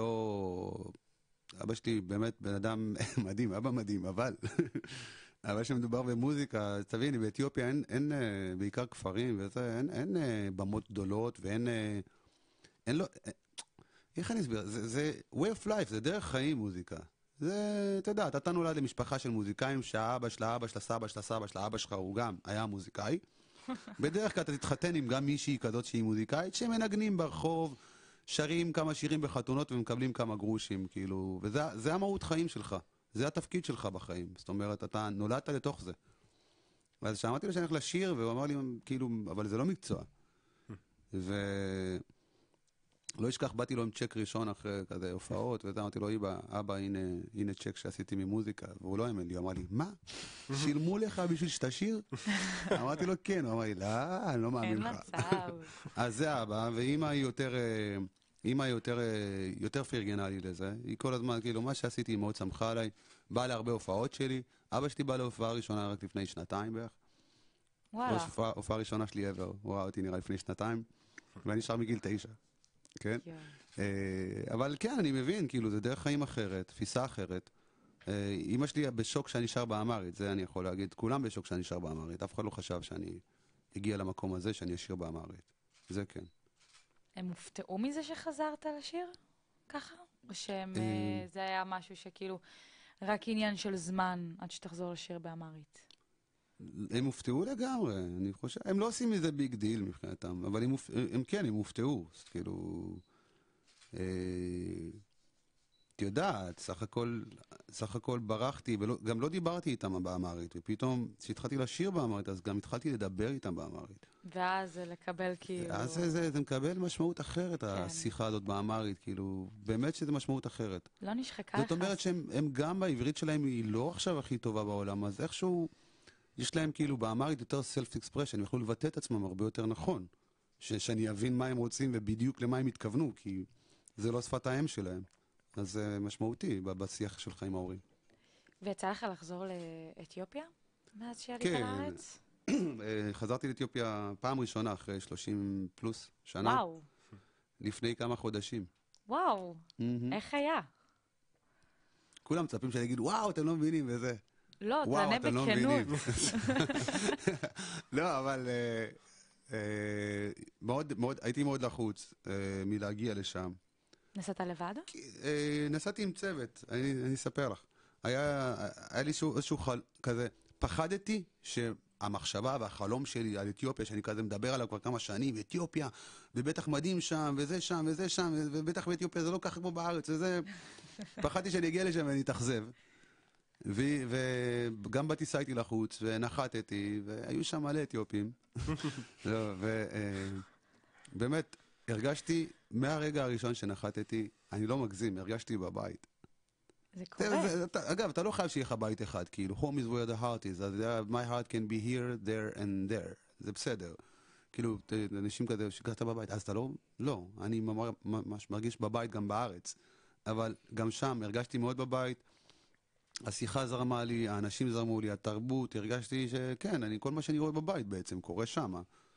Speaker 3: שלי באמת בן אדם מדהים, אבא מדהים, אבל שמדובר במוזיקה, תביני, באתיופיה אין בעיקר כפרים וזה, אין במות גדולות ואין לו, איך אני אסביר? זה way of life, זה דרך חיים מוזיקה. זה, אתה יודע, אתה נולד למשפחה של מוזיקאים, שהאבא של האבא של הסבא של הסבא של האבא שלך הוא גם היה מוזיקאי. בדרך כלל אתה תתחתן עם גם מישהי כזאת שהיא מוזיקאית, שמנגנים ברחוב, שרים כמה שירים בחתונות ומקבלים כמה גרושים, כאילו, וזה המהות חיים שלך. זה התפקיד שלך בחיים. זאת אומרת, אתה נולדת לתוך זה. ואז שאמרתי לו שאני הולך לשיר, והוא אמר לי, כאילו, אבל זה לא מקצוע. לא אשכח, באתי לו עם צ'ק ראשון אחרי כזה הופעות, ואמרתי לו, אבא, הנה צ'ק שעשיתי ממוזיקה, והוא לא האמין לי, הוא אמר לי, מה? שילמו לך בשביל שתשיר? אמרתי לו, כן, הוא אמר לי, לא, אני לא מאמין לך.
Speaker 1: אין מצב.
Speaker 3: אז זה אבא, ואמא היא יותר פרגנה לי לזה, היא כל הזמן, כאילו, מה שעשיתי היא מאוד שמחה עליי, באה להרבה הופעות שלי, אבא שלי בא להופעה ראשונה רק לפני 2 בערך.
Speaker 1: וואלה.
Speaker 3: הופעה ראשונה שלי ever, הוא ראה אותי נראה לפני 2, ואני שר מגיל 9. כן? אבל כן, אני מבין, כאילו, זה דרך חיים אחרת, תפיסה אחרת, אמא שלי בשוק שאני שר באמרית, זה אני יכול להגיד. כולם בשוק שאני שר באמרית. אף אחד לא חשב שאני אגיע למקום הזה שאני אשיר באמרית. זה כן.
Speaker 1: הם הופתעו מזה שחזרת לשיר? ככה? או שזה היה משהו שכאילו רק עניין של זמן עד שתחזור לשיר באמרית?
Speaker 3: הם הופתעו לגמרי, אני חושב. הם לא עושים מזה ביג דיל מבחינתם, אבל הם כן, הם הופתעו. כאילו... את יודעת, סך הכל ברחתי, וגם לא דיברתי איתם באמרית, ופתאום כשהתחלתי לשיר באמרית, אז גם התחלתי לדבר איתם באמרית.
Speaker 1: ואז לקבל כאילו...
Speaker 3: אז זה מקבל משמעות אחרת, השיחה הזאת באמרית, כאילו, באמת שזה משמעות אחרת.
Speaker 1: לא נשחקה לך.
Speaker 3: זאת אומרת שהם גם בעברית שלהם היא לא עכשיו הכי טובה בעולם, אז איכשהו יש להם כאילו באמרית יותר self-expression, הם יכולו לבטא את עצמם הרבה יותר נכון. שאני אבין מה הם רוצים ובדיוק למה הם התכוונו, כי זה לא שפת האם שלהם. אז זה משמעותי בשיח שלך עם ההורים.
Speaker 1: ויצא לך לחזור לאתיופיה מאז שעלית לארץ?
Speaker 3: חזרתי לאתיופיה פעם ראשונה אחרי 30 פלוס שנה.
Speaker 1: וואו.
Speaker 3: לפני כמה חודשים.
Speaker 1: וואו, איך היה?
Speaker 3: כולם מצפים שאני אגיד, וואו, אתם לא מבינים וזה.
Speaker 1: לא, תענה בכנות.
Speaker 3: לא, אבל הייתי מאוד לחוץ מלהגיע לשם.
Speaker 1: נסעת לבד?
Speaker 3: נסעתי עם צוות, אני אספר לך. היה לי איזשהו כזה, פחדתי שהמחשבה והחלום שלי על אתיופיה, שאני כזה מדבר עליו כבר כמה שנים, אתיופיה, ובטח מדהים שם, וזה שם, וזה שם, ובטח באתיופיה זה לא ככה כמו בארץ, וזה... פחדתי שאני אגיע לשם ואני אתאכזב. וגם בטיסה הייתי לחוץ, ונחתתי, והיו שם מלא אתיופים. ובאמת, הרגשתי, מהרגע הראשון שנחתתי, אני לא מגזים, הרגשתי בבית.
Speaker 1: זה קורה.
Speaker 3: אגב, אתה לא חייב שיהיה לך בית אחד, כאילו, home is where the heart is, my heart can be here, there and there. זה בסדר. כאילו, אנשים כזה, שגרת בבית, אז אתה לא, אני ממש מרגיש בבית גם בארץ. אבל גם שם הרגשתי מאוד בבית, השיחה זרמה לי, האנשים זרמו לי, התרבות, הרגשתי שכן, כל מה שאני רואה בבית בעצם קורה שם.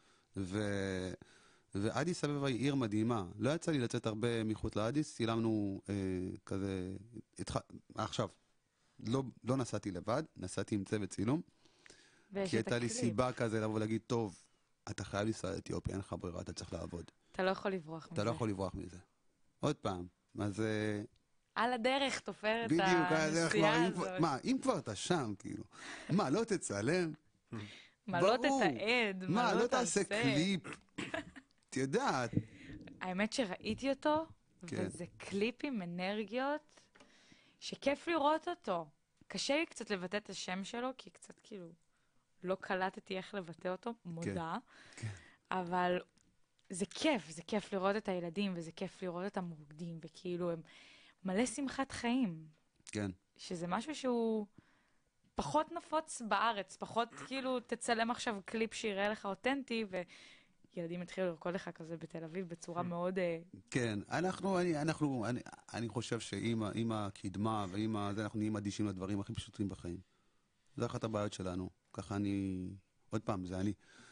Speaker 3: ואדיס אבבה היא עיר מדהימה. לא יצא לי לצאת הרבה מחוץ לאדיס, צילמנו כזה... עכשיו, לא נסעתי לבד, נסעתי עם צוות צילום. כי הייתה לי סיבה כזה לבוא ולהגיד, טוב, אתה חייב לנסוע לאתיופיה, אין לך ברירה, אתה צריך לעבוד.
Speaker 1: אתה לא יכול לברוח מזה.
Speaker 3: אתה לא יכול לברוח מזה. עוד פעם, אז...
Speaker 1: על הדרך תופר את
Speaker 3: הנסיעה הזאת. מה, אם כבר אתה שם, כאילו, מה, לא תצלם?
Speaker 1: מה, לא תתעד?
Speaker 3: מה, לא תעשה קליפ? את יודעת.
Speaker 1: האמת שראיתי אותו, וזה קליפ עם אנרגיות, שכיף לראות אותו. קשה לי קצת לבטא את השם שלו, כי קצת כאילו לא קלטתי איך לבטא אותו, מודה. אבל זה כיף לראות את הילדים, וזה כיף לראות את המורדים, וכאילו הם... מלא שמחת חיים.
Speaker 3: כן.
Speaker 1: שזה משהו שהוא פחות נפוץ בארץ, פחות כאילו תצלם עכשיו קליפ שיראה לך אותנטי, וילדים התחילו לרקוד לך כזה בתל אביב בצורה מאוד...
Speaker 3: כן, אני חושב שעם הקדמה ועם זה, אנחנו נהיים אדישים לדברים הכי פשוטים בחיים. זה אחת הבעיות שלנו. ככה עוד פעם, זה אני.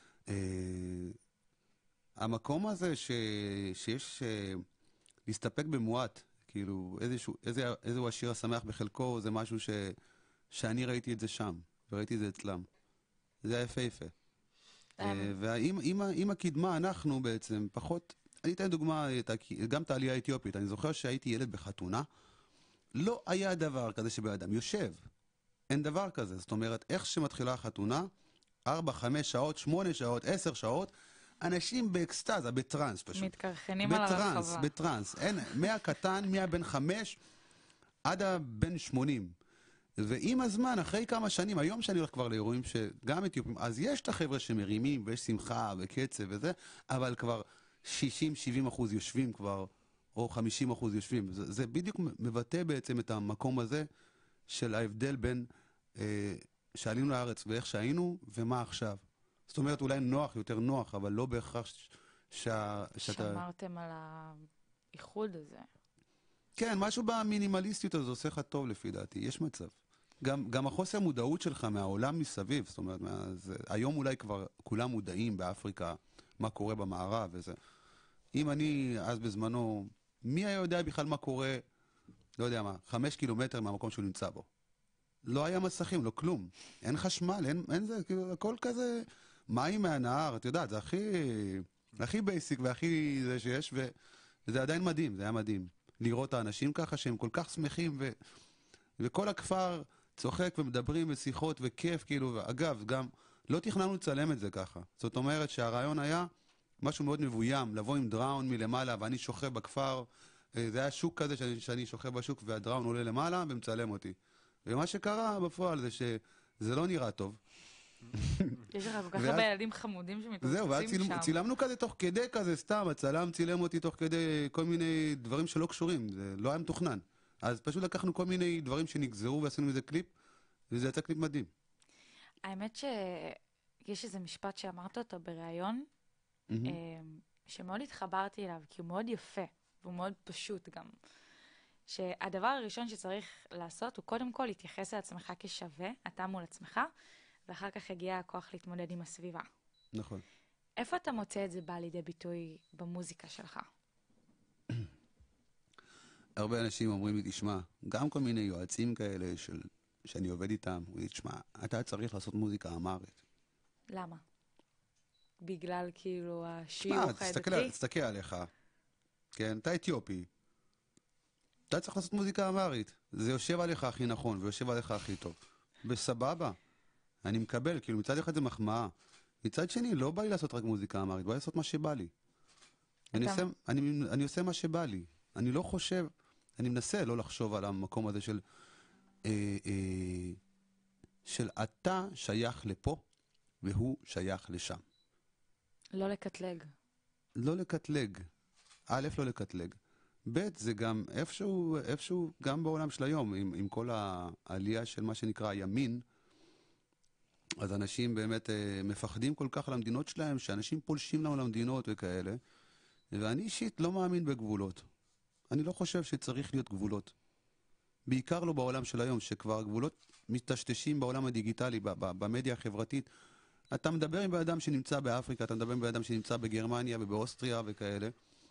Speaker 3: המקום הזה שיש להסתפק במועט, כאילו, איזהו השיר השמח בחלקו, זה משהו שאני ראיתי את זה שם, וראיתי את זה אצלם. זה היה יפה. ועם הקדמה אנחנו בעצם פחות, אני אתן דוגמה, גם את העלייה האתיופית, אני זוכר שהייתי ילד בחתונה, לא היה דבר כזה שבאדם יושב. אין דבר כזה, זאת אומרת, איך שמתחילה החתונה, 4, 5 שעות, 8 שעות, 10 שעות, אנשים באקסטאזה, בטרנס פשוט.
Speaker 1: מתקרחנים על הרחבה.
Speaker 3: בטרנס. אין, מהקטן, מהבן 5 עד הבן 80. ועם הזמן, אחרי כמה שנים, היום שאני הולך כבר לאירועים שגם אתיופים, אז יש את החבר'ה שמרימים, ויש שמחה וקצב וזה, אבל כבר 60-70% יושבים כבר, או 50% יושבים. זה בדיוק מבטא בעצם את המקום הזה של ההבדל בין שעלינו לארץ ואיך שהיינו, ומה עכשיו. זאת אומרת, אולי נוח, יותר נוח, אבל לא בהכרח שאתה...
Speaker 1: שמרתם על האיחוד הזה.
Speaker 3: כן, משהו במינימליסטיות הזה עושה לך טוב לפי דעתי, יש מצב. גם החוסר מודעות שלך מהעולם מסביב, זאת אומרת, היום אולי כבר כולם מודעים באפריקה מה קורה במערב וזה. אם אני אז בזמנו, מי היה יודע בכלל מה קורה, לא יודע מה, 5 קילומטר מהמקום שהוא נמצא בו. לא היה מסכים, לא כלום. אין חשמל, אין זה, כאילו, הכל כזה מים מהנהר, אתה יודע, זה הכי בייסיק והכי זה שיש, וזה עדיין מדהים, זה היה מדהים. לראות את האנשים ככה שהם כל כך שמחים, וכל הכפר צוחק ומדברים ושיחות וכיף, כאילו, ואגב, גם לא תכננו לצלם את זה ככה. זאת אומרת שהרעיון היה משהו מאוד מבוים, לבוא עם דראון מלמעלה, ואני שוכב בכפר, זה היה שוק כזה שאני שוכב בשוק, והדראון עולה למעלה ומצלם אותי. ומה שקרה בפועל זה שזה לא נראה טוב.
Speaker 1: יש לך כל כך הרבה ילדים חמודים שמתרוצצים שם.
Speaker 3: זהו, ואז צילמנו כזה תוך כדי כזה, סתם, הצלם צילם אותי תוך כדי כל מיני דברים שלא קשורים, זה לא היה מתוכנן. אז פשוט לקחנו כל מיני דברים שנגזרו ועשינו מזה קליפ, וזה יצא קליפ מדהים.
Speaker 1: האמת שיש איזה משפט שאמרת אותו בריאיון, שמאוד התחברתי אליו, כי הוא מאוד יפה, והוא מאוד פשוט גם. שהדבר הראשון שצריך לעשות הוא קודם כל להתייחס לעצמך כשווה, אתה מול עצמך, ואחר כך הגיע הכוח להתמודד עם הסביבה.
Speaker 3: נכון.
Speaker 1: איפה אתה מוצא את זה בא לידי ביטוי במוזיקה שלך?
Speaker 3: הרבה אנשים אומרים לי, תשמע, גם כל מיני יועצים כאלה שאני עובד איתם, הוא לי, תשמע, אתה צריך לעשות מוזיקה אמרית.
Speaker 1: למה? בגלל כאילו השיוך העדתי?
Speaker 3: תסתכל עליך, כן, אתה אתיופי, אתה צריך לעשות מוזיקה אמרית, זה יושב עליך הכי נכון, ויושב עליך הכי טוב. בסבבה, אני מקבל, כאילו מצד אחד זה מחמאה, מצד שני לא בא לי לעשות רק מוזיקה אמרית, בא לי לעשות מה שבא לי. אני עושה מה שבא לי, אני לא חושב, אני מנסה לא לחשוב על המקום הזה של אתה שייך לפה, והוא שייך לשם.
Speaker 1: לא לקטלג.
Speaker 3: לא לקטלג. א', לא לקטלג. ב', זה גם איפשהו גם בעולם של היום, עם כל העלייה של מה שנקרא הימין, אז אנשים באמת מפחדים כל כך על המדינות שלהם, שאנשים פולשים לנו למדינות וכאלה, ואני אישית לא מאמין בגבולות. אני לא חושב שצריך להיות גבולות. בעיקר לא בעולם של היום, שכבר הגבולות מטשטשים בעולם הדיגיטלי, במדיה החברתית. אתה מדבר עם באדם שנמצא באפריקה, אתה מדבר עם באדם שנמצא בגרמניה ובאוסטריה וכאלה,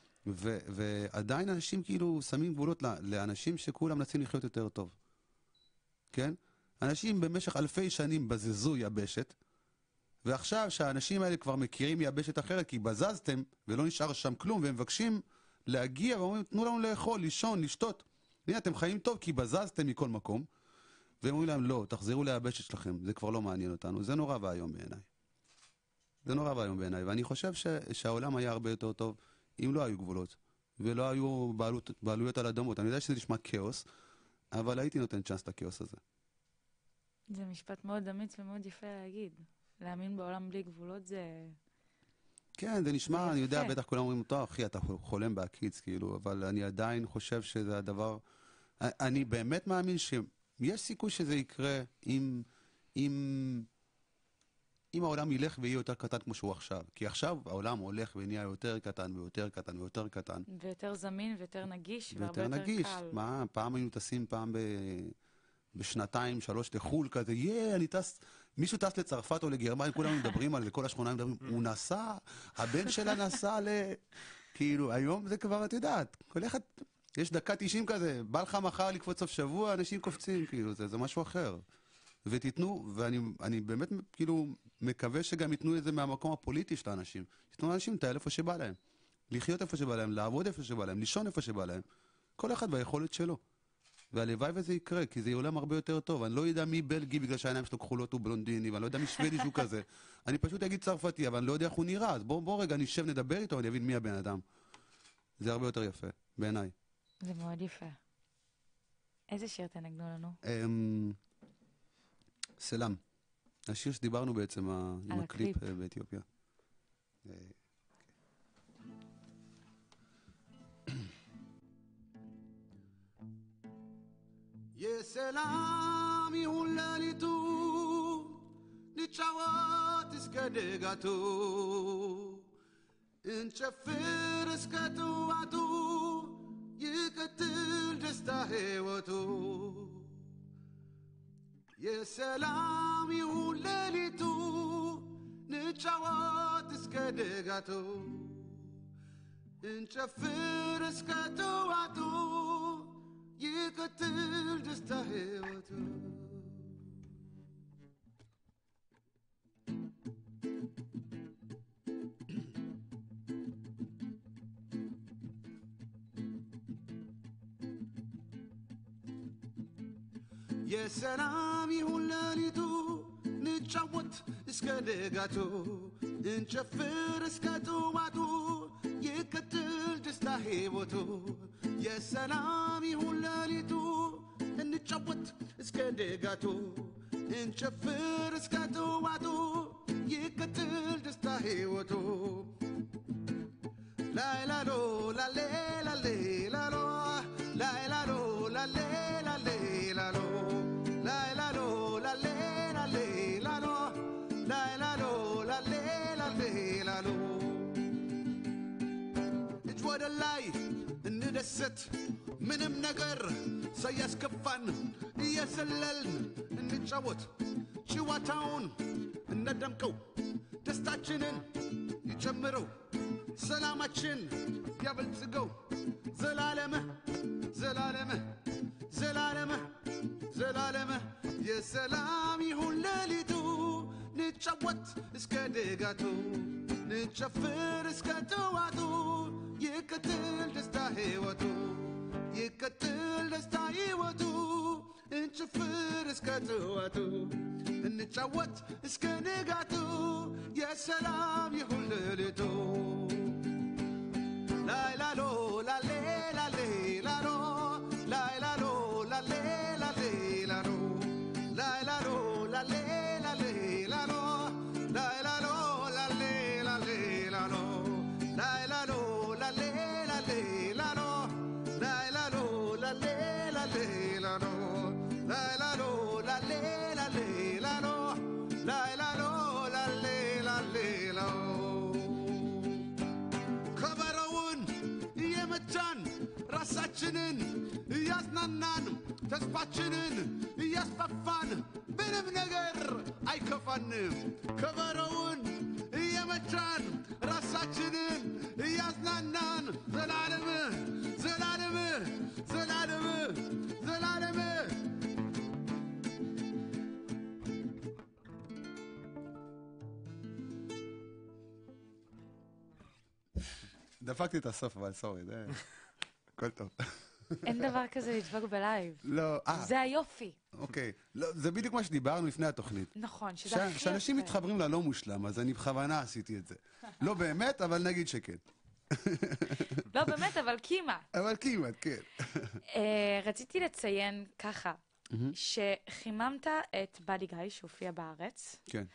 Speaker 3: ועדיין אנשים כאילו שמים גבולות לאנשים שכולם מנסים לחיות יותר טוב. כן? אנשים במשך אלפי שנים בזזו יבשת, ועכשיו שהאנשים האלה כבר מכירים יבשת אחרת, כי בזזתם ולא נשאר שם כלום, והם מבקשים להגיע ואומרים, תנו לנו לאכול, לישון, לשתות. הנה, אתם חיים טוב כי בזזתם מכל מקום, והם אומרים להם, לא, תחזרו ליבשת שלכם, זה כבר לא מעניין אותנו. זה נורא ואיום בעיניי. זה נורא ואיום בעיניי, ואני חושב שהעולם היה הרבה יותר טוב אם לא היו גבולות, ולא היו בעלויות על אדמות. אני יודע שזה נשמע כאוס, אבל הייתי נותן צ'אנס לכאוס הזה.
Speaker 1: זה משפט מאוד אמיץ ומאוד יפה להגיד. להאמין בעולם בלי גבולות זה...
Speaker 3: כן, זה נשמע, אני יודע, בטח כולם אומרים, טוב, אחי, אתה חולם בהקיץ, כאילו, אבל אני עדיין חושב שזה הדבר... אני באמת מאמין שיש סיכוי שזה יקרה אם העולם ילך ויהיה יותר קטן כמו שהוא עכשיו. כי עכשיו העולם הולך ונהיה יותר קטן ויותר קטן ויותר קטן.
Speaker 1: ויותר זמין ויותר נגיש והרבה יותר
Speaker 3: נגיש.
Speaker 1: קל.
Speaker 3: מה, פעם היינו טסים פעם בשנתיים, 3 לחול כזה, אני טס... מישהו טס לצרפת או לגרמניה, כולנו מדברים על זה, כל השכונה מדברים, הוא נסע, הבן שלה נסע כאילו, היום זה כבר, את יודעת, כל אחד, יש דקה 90 כזה, בא לך מחר לקפוץ סוף שבוע, אנשים קופצים, כאילו, זה משהו אחר. ותיתנו, ואני באמת, כאילו, מקווה שגם ייתנו את זה מהמקום הפוליטי של האנשים. ייתנו לאנשים לטייל איפה שבא להם. לחיות איפה שבא להם, לעבוד איפה שבא להם, לישון איפה שבא להם. כל אחד ביכולת שלו. והלוואי וזה יקרה, כי זה יהיה עולם הרבה יותר טוב. אני לא יודע מי בלגי בגלל שהעיניים שלו כחולות ובלונדיני, ואני לא יודע מי שוודי שהוא כזה. אני פשוט אגיד צרפתי, אבל אני לא יודע איך הוא נראה. אז בוא רגע נשב, נדבר איתו, אני אבין מי הבן אדם. זה הרבה יותר יפה, בעיניי.
Speaker 1: זה מאוד יפה. איזה שיר תנגנו לנו?
Speaker 3: סלם. השיר שדיברנו בעצם עם הקליפ באתיופיה.
Speaker 7: የሰላም ይሁን ሌሊቱ ንጫወት እስከ ንጋቱ እንጨፍር እስከ ጠዋቱ ይቀጥል ደስታ ሕይወቱ የሰላም ይሁን ሌሊቱ ንጫወት እስከ ንጋቱ እንጨፍር እስከ ጠዋቱ ይቀጥል ደስታ ሕይወቱ የሰላም ይሁን ሌሊቱ ንጫወት እስከ ንጋቱ እንጨፍር እስከ ጠዋቱ ይቀጥል ደስታ ሕይወቱ የሰላም ይሁን ሌሊቱ እንጫወት እስከ ንጋቱ እንጨፍር እስከ ጠዋቱ ይቀጥል ደስታ ሕይወቱ ላይላሎ ላሌ ላሌ ላሎ ላይላሎ ላሌ ላሌ ላሎ ላይላሎ ላሌ ላሌ ላሎ ላይላሎ ላሌ ላሌ ላሎ እጅ ወደ ላይ እንደሰት ምንም ነገር ሳያስከፋን እየሰለልን እንጫወት ጭዋታውን እንደምቀው ደስታችንን ይጨምረው ሰላማችን ያበልጽገው ዘላለምህ ዘላለምህ ዘላለምህ ዘላለምህ የሰላም ይሁን ሌሊቱ ንጫወት እስከ ንጋቱ ንጨፍር እስከ ጠዋቱ ይቀጥል ደስታ ሕይወቱ ይቀጥል ደስታ ሕይወቱ እንጨፍር እስከ ጠዋቱ እንጫወት እስከ ንጋቱ የሰላም ይሁን ሌሊቱ ላይላሎ ላሌ ላሌ ላሎ ላይላሎ ላሌ ላሌ ላሎ ላይላሎ ላሌ ላሌ ላሎ ላይላሎ ላሌ ላሌ ላሎ ላይላሎ ላሌ ላሌ ላሎ ላይላሎ ላሌ ላሌ ላሎ ላይላሎ ላሌ ላሌ ላሎ ላይላሎ ላሌ ላሌ ላሎ ከበሮውን እየመታን ራሳችንን እያዝናናን ተስፋችንን እያስፋፋን ምንም ነገር አይከፋንም ከበሮውን እየመታን ራሳችንን እያዝናናን ዘላለም ዘላለም ዘላለም ዘላለም
Speaker 3: דפקתי את הסוף, אבל סורי, זה... הכל טוב.
Speaker 1: אין דבר כזה לדפוק בלייב.
Speaker 3: לא,
Speaker 1: זה היופי.
Speaker 3: אוקיי. לא, זה בדיוק מה שדיברנו לפני התוכנית.
Speaker 1: נכון, שזה הכי יפה.
Speaker 3: שאנשים מתחברים ללא מושלם, אז אני בכוונה עשיתי את זה. לא באמת, אבל נגיד שכן.
Speaker 1: לא באמת, אבל כמעט.
Speaker 3: אבל כמעט, כן.
Speaker 1: רציתי לציין ככה, שחיממת את באדי גיא שהופיע בארץ.
Speaker 3: כן.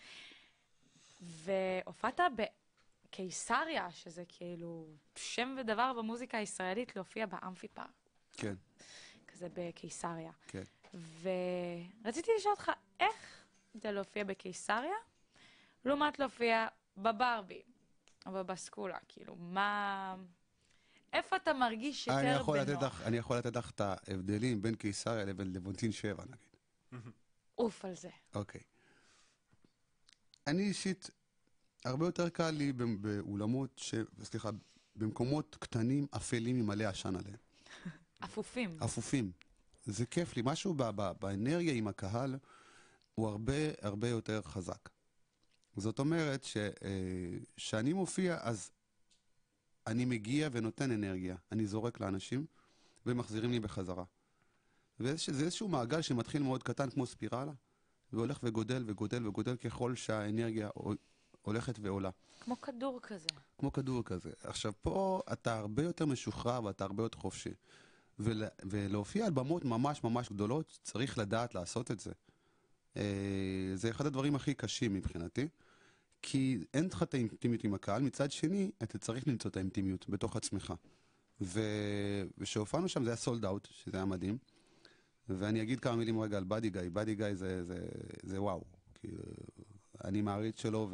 Speaker 1: והופעת בקיסריה, שזה כאילו שם ודבר במוזיקה הישראלית, להופיע באמפי פארק.
Speaker 3: כן.
Speaker 1: כזה בקיסריה.
Speaker 3: כן.
Speaker 1: ורציתי לשאול אותך, איך זה להופיע בקיסריה, לעומת להופיע בברבי, או בבסקולה, כאילו, מה... איפה אתה מרגיש יותר בנוח?
Speaker 3: אני יכול לתת לך את ההבדלים בין קיסריה לבין לבונטין 7, נגיד.
Speaker 1: אוף על זה.
Speaker 3: אוקיי. אני אישית, הרבה יותר קל לי באולמות, סליחה, במקומות קטנים, אפלים עם מלא עשן עליהם.
Speaker 1: אפופים.
Speaker 3: אפופים. זה כיף לי. משהו באנרגיה עם הקהל הוא הרבה יותר חזק. זאת אומרת שאני מופיע, אז אני מגיע ונותן אנרגיה. אני זורק לאנשים ומחזירים לי בחזרה. וזה איזשהו מעגל שמתחיל מאוד קטן כמו ספירלה, והולך וגודל וגודל וגודל ככל שהאנרגיה הולכת ועולה.
Speaker 1: כמו כדור כזה.
Speaker 3: כמו כדור כזה. עכשיו פה אתה הרבה יותר משוחרר ואתה הרבה יותר חופשי. ולהופיע על במות ממש ממש גדולות, צריך לדעת לעשות את זה. זה אחד הדברים הכי קשים מבחינתי, כי אין לך את האינטימיות עם הקהל, מצד שני, אתה צריך למצוא את האינטימיות בתוך עצמך. ושהופענו שם זה היה סולד אאוט, שזה היה מדהים. ואני אגיד כמה מילים רגע על באדי גיא. באדי גיא זה וואו. אני מעריץ שלו,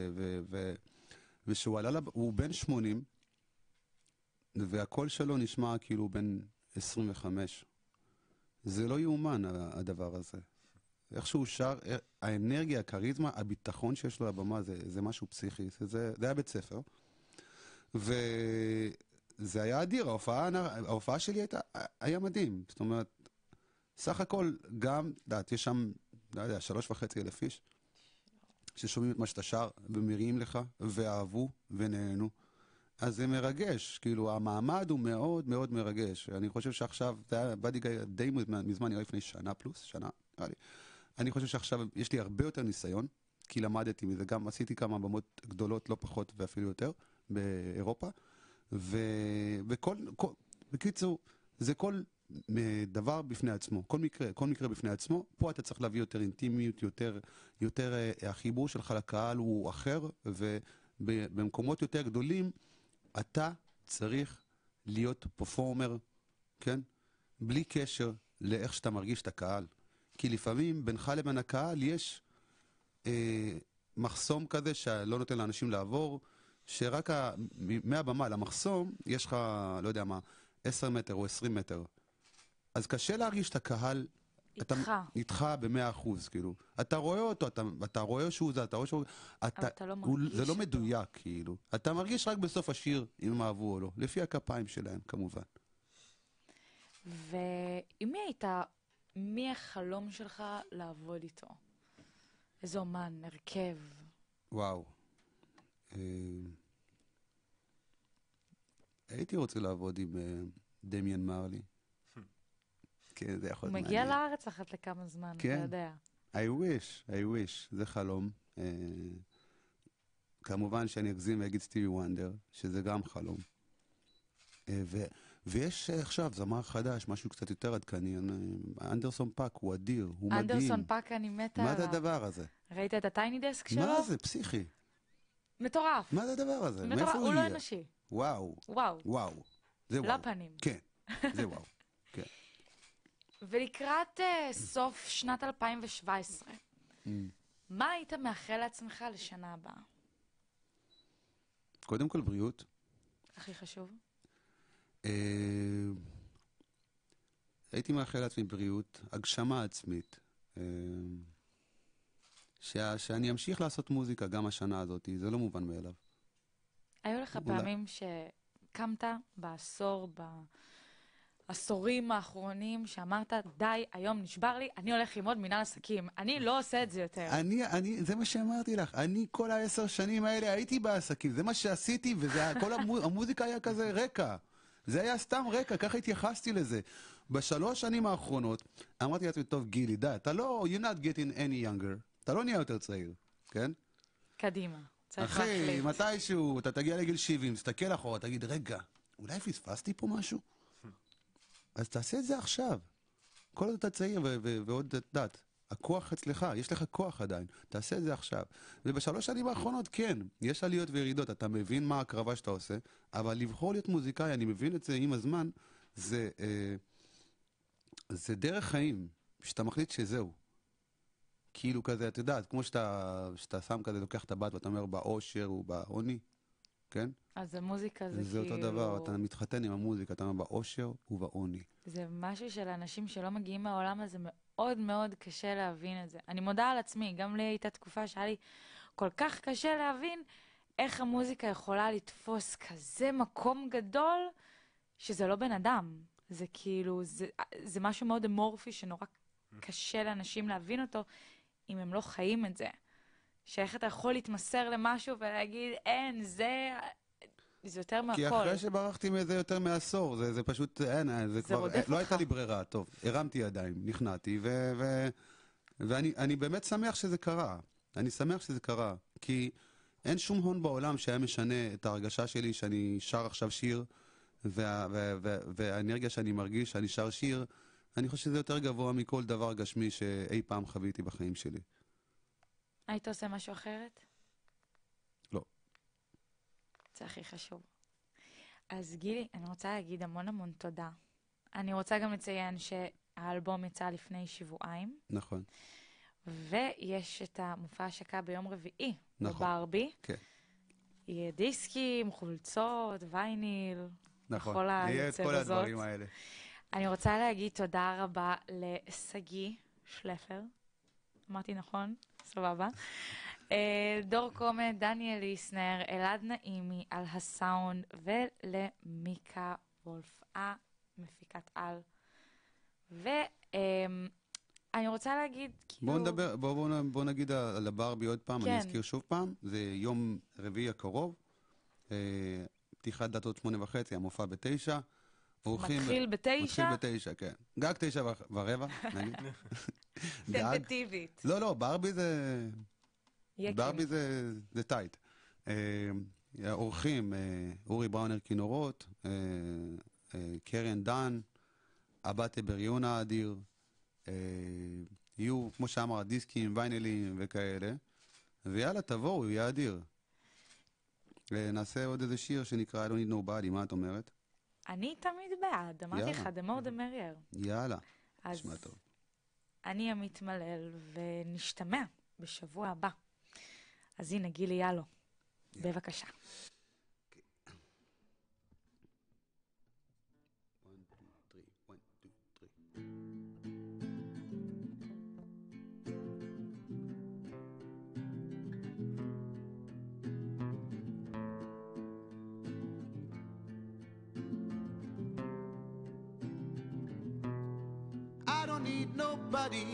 Speaker 3: ושהוא עלה, הוא בן 80, והקול שלו נשמע כאילו בן 25. זה לא יאומן הדבר הזה. איך שהוא שר, האנרגיה, הקריזמה, הביטחון שיש לו לבמה, זה משהו פסיכי. זה היה בית ספר. וזה היה אדיר. ההופעה שלי היה מדהים. זאת אומרת, סך הכל, גם, יש שם, 3,500 איש, ששומעים את מה שאתה שר, ומריעים לך, ואהבו, ונהנו. אז זה מרגש, כאילו, המעמד הוא מאוד מאוד מרגש. אני חושב שעכשיו, באדי גיא די מזמן, נראה לפני שנה פלוס, שנה, אני חושב שעכשיו יש לי הרבה יותר ניסיון, כי למדתי מזה, גם עשיתי כמה במות גדולות, לא פחות ואפילו יותר, באירופה, בקיצור, זה כל דבר בפני עצמו, כל מקרה בפני עצמו, פה אתה צריך להביא יותר אינטימיות, יותר החיבור שלך לקהל הוא אחר, ובמקומות יותר גדולים, אתה צריך להיות פרפורמר, כן? בלי קשר לאיך שאתה מרגיש את הקהל. כי לפעמים בינך לבין הקהל יש מחסום כזה שלא נותן לאנשים לעבור, שרק מהבמה למחסום יש לך, לא יודע מה, 10 מטר או 20 מטר. אז קשה להרגיש את הקהל איתך ב100%, כאילו. אתה רואה אותו, אתה רואה שהוא זה, אתה רואה שהוא... זה לא מדויק, כאילו. אתה מרגיש רק בסוף השיר, אם הם אהבו או לא. לפי הכפיים שלהם, כמובן.
Speaker 1: ומי מי החלום שלך לעבוד איתו? איזה אומן, הרכב?
Speaker 3: וואו. הייתי רוצה לעבוד עם דמיאן מרלי. כן, זה יכול להיות מעניין.
Speaker 1: הוא מגיע לארץ אחת לכמה זמן, אתה יודע.
Speaker 3: I wish, זה חלום. כמובן שאני אגזים ואגיד סטיבי וונדר, שזה גם חלום. ויש עכשיו זמר חדש, משהו קצת יותר עדכני, אנדרסון פאק, הוא אדיר, הוא מדהים.
Speaker 1: אנדרסון פאק, אני מתה עליו.
Speaker 3: מה זה הדבר הזה?
Speaker 1: ראית את הטייני דסק שלו?
Speaker 3: מה זה? פסיכי.
Speaker 1: מטורף.
Speaker 3: מה זה הדבר הזה?
Speaker 1: מטורף, הוא לא אנושי.
Speaker 3: וואו. זה וואו.
Speaker 1: לא פנים.
Speaker 3: כן, זה וואו. כן.
Speaker 1: ולקראת סוף שנת 2017, מה היית מאחל לעצמך לשנה הבאה?
Speaker 3: קודם כל בריאות.
Speaker 1: הכי חשוב.
Speaker 3: הייתי מאחל לעצמי בריאות, הגשמה עצמית, שאני אמשיך לעשות מוזיקה גם השנה הזאת, זה לא מובן מאליו.
Speaker 1: היו לך פעמים שקמת בעשורים האחרונים, שאמרת, די, היום נשבר לי, אני הולך ללמוד מנהל עסקים, אני לא עושה את זה יותר.
Speaker 3: זה מה שאמרתי לך, אני כל 10 שנים האלה הייתי בעסקים, זה מה שעשיתי, וכל המוזיקה היה כזה רקע. זה היה סתם רקע, ככה התייחסתי לזה. ב3 שנים האחרונות, אמרתי לעצמי, טוב גילי, די, אתה לא, you're not getting any younger, אתה לא נהיה יותר צעיר, כן?
Speaker 1: קדימה, צריך
Speaker 3: אחי,
Speaker 1: להחליט.
Speaker 3: מתישהו, אתה תגיע לגיל 70, תסתכל אחורה, תגיד, רגע, אולי פספסתי פה משהו? אז תעשה את זה עכשיו. כל עוד אתה צעיר ועוד דת. הכוח אצלך, יש לך כוח עדיין, תעשה את זה עכשיו. וב3 שנים האחרונות, כן, יש עליות וירידות, אתה מבין מה הקרבה שאתה עושה, אבל לבחור להיות מוזיקאי, אני מבין את זה עם הזמן, זה דרך חיים, שאתה מחליט שזהו. כאילו כזה, אתה יודעת, כמו שאתה שם כזה, לוקח את הבת ואתה אומר באושר ובעוני, כן?
Speaker 1: אז המוזיקה זה כאילו...
Speaker 3: זה אותו דבר, אתה מתחתן עם המוזיקה, אתה אומר באושר ובעוני.
Speaker 1: זה משהו של אנשים שלא מגיעים מהעולם הזה, מאוד מאוד קשה להבין את זה. אני מודה על עצמי, גם לי הייתה תקופה שהיה לי כל כך קשה להבין איך המוזיקה יכולה לתפוס כזה מקום גדול, שזה לא בן אדם. זה כאילו, זה משהו מאוד אמורפי שנורא קשה לאנשים להבין אותו, אם הם לא חיים את זה. שאיך אתה יכול להתמסר למשהו ולהגיד, אין, זה יותר מהכל.
Speaker 3: כי אחרי שברחתי מזה יותר מעשור, זה פשוט, אין, זה כבר, לא הייתה לי ברירה, טוב, הרמתי ידיים, נכנעתי, ואני באמת שמח שזה קרה. אני שמח שזה קרה, כי אין שום הון בעולם שהיה משנה את ההרגשה שלי שאני שר עכשיו שיר, והאנרגיה שאני מרגיש שאני שר שיר, אני חושב שזה יותר גבוה מכל דבר גשמי שאי פעם חוויתי בחיים שלי.
Speaker 1: היית עושה משהו אחרת?
Speaker 3: לא.
Speaker 1: זה הכי חשוב. אז גילי, אני רוצה להגיד המון תודה. אני רוצה גם לציין שהאלבום יצא לפני שבועיים.
Speaker 3: נכון.
Speaker 1: ויש את המופע השקה ביום רביעי.
Speaker 3: נכון.
Speaker 1: בברבי.
Speaker 3: כן.
Speaker 1: יהיה דיסקים, חולצות, וייניל.
Speaker 3: נכון. יהיה את כל הדברים האלה.
Speaker 1: אני רוצה להגיד תודה רבה לסגי שלפר. אמרתי נכון? סבבה. דור קומט, דניאל ליסנר, אלעד נעימי על הסאונד, ולמיקה וולף, מפיקת על. ואני רוצה להגיד,
Speaker 3: בואו נגיד על הברבי עוד פעם, אני אזכיר שוב פעם, זה יום רביעי הקרוב, פתיחת דלתות 8:30, המופע ב9, אורחים...
Speaker 1: מתחיל
Speaker 3: מתחיל
Speaker 1: ב9?
Speaker 3: ב9, כן. גג 9:15, נגיד.
Speaker 1: טנטטיבית.
Speaker 3: לא, ברבי זה...
Speaker 1: יקי.
Speaker 3: ברבי זה טייט. האורחים, אורי בראונר כינורות, קרן דן, אבטה בריונה האדיר, יהיו, כמו שאמר, דיסקים, ויינלים וכאלה, ויאללה, תבואו, יהיה אדיר. נעשה עוד איזה שיר שנקרא I don't need nobody, מה את אומרת?
Speaker 1: אני תמיד בעד, אמרתי לך, the more the merrier.
Speaker 3: יאללה,
Speaker 1: אז
Speaker 3: נשמע טוב.
Speaker 1: אני עמית מלל, ונשתמע בשבוע הבא. אז הנה, גילי יאלו, בבקשה.
Speaker 7: I don't need nobody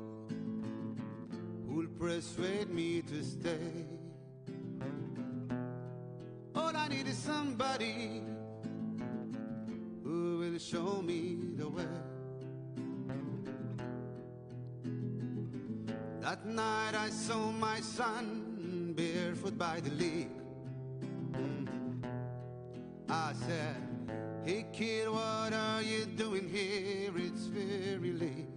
Speaker 7: who'll persuade me to stay. All I need is somebody who will show me the way. That night I saw my son barefoot by the lake. I said, hey kid, what are you doing here? It's very late.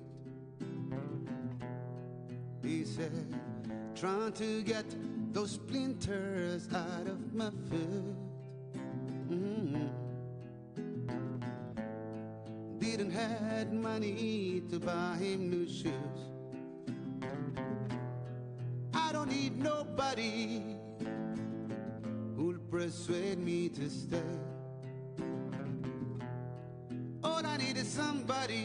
Speaker 7: He said, trying to get those splinters out of my foot. Didn't have money to buy him new shoes. I don't need nobody who'll persuade me to stay. All I need is somebody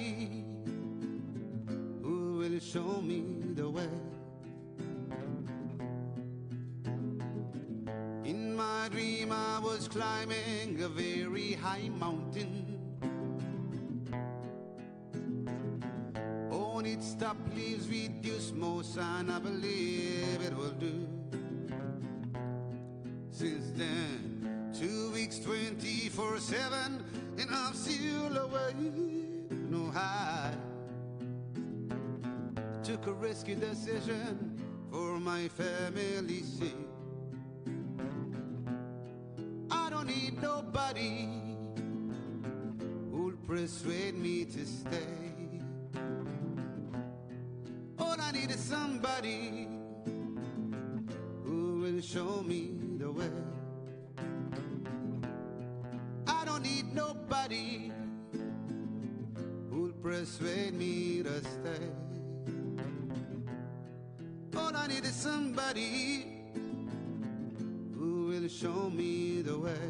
Speaker 7: who will show me the way. In my dream I was climbing a very high mountain. On its top leaves reduce most and I believe it will do. Since then, 2 weeks, 24/7, and I'm still away. No, I took a risky decision for my family's sake. I don't need nobody who'll persuade me to stay. All I need is somebody who will show me the way. I don't need nobody who'll persuade me to stay. All I need is somebody who will show me the way.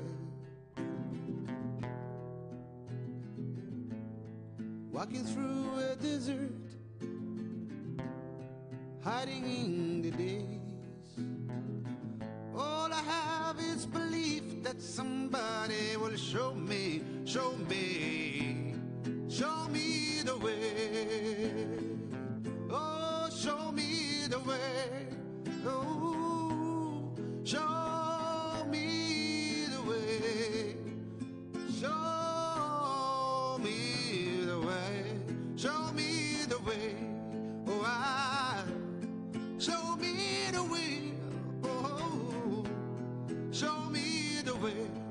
Speaker 7: Walking through a desert, hiding in the days. All I have is belief that somebody will show me the way. Oh, show me the way. Oh, show me the way. Show me the way. Show me the way. Oh, show me the way. Oh, show me the way.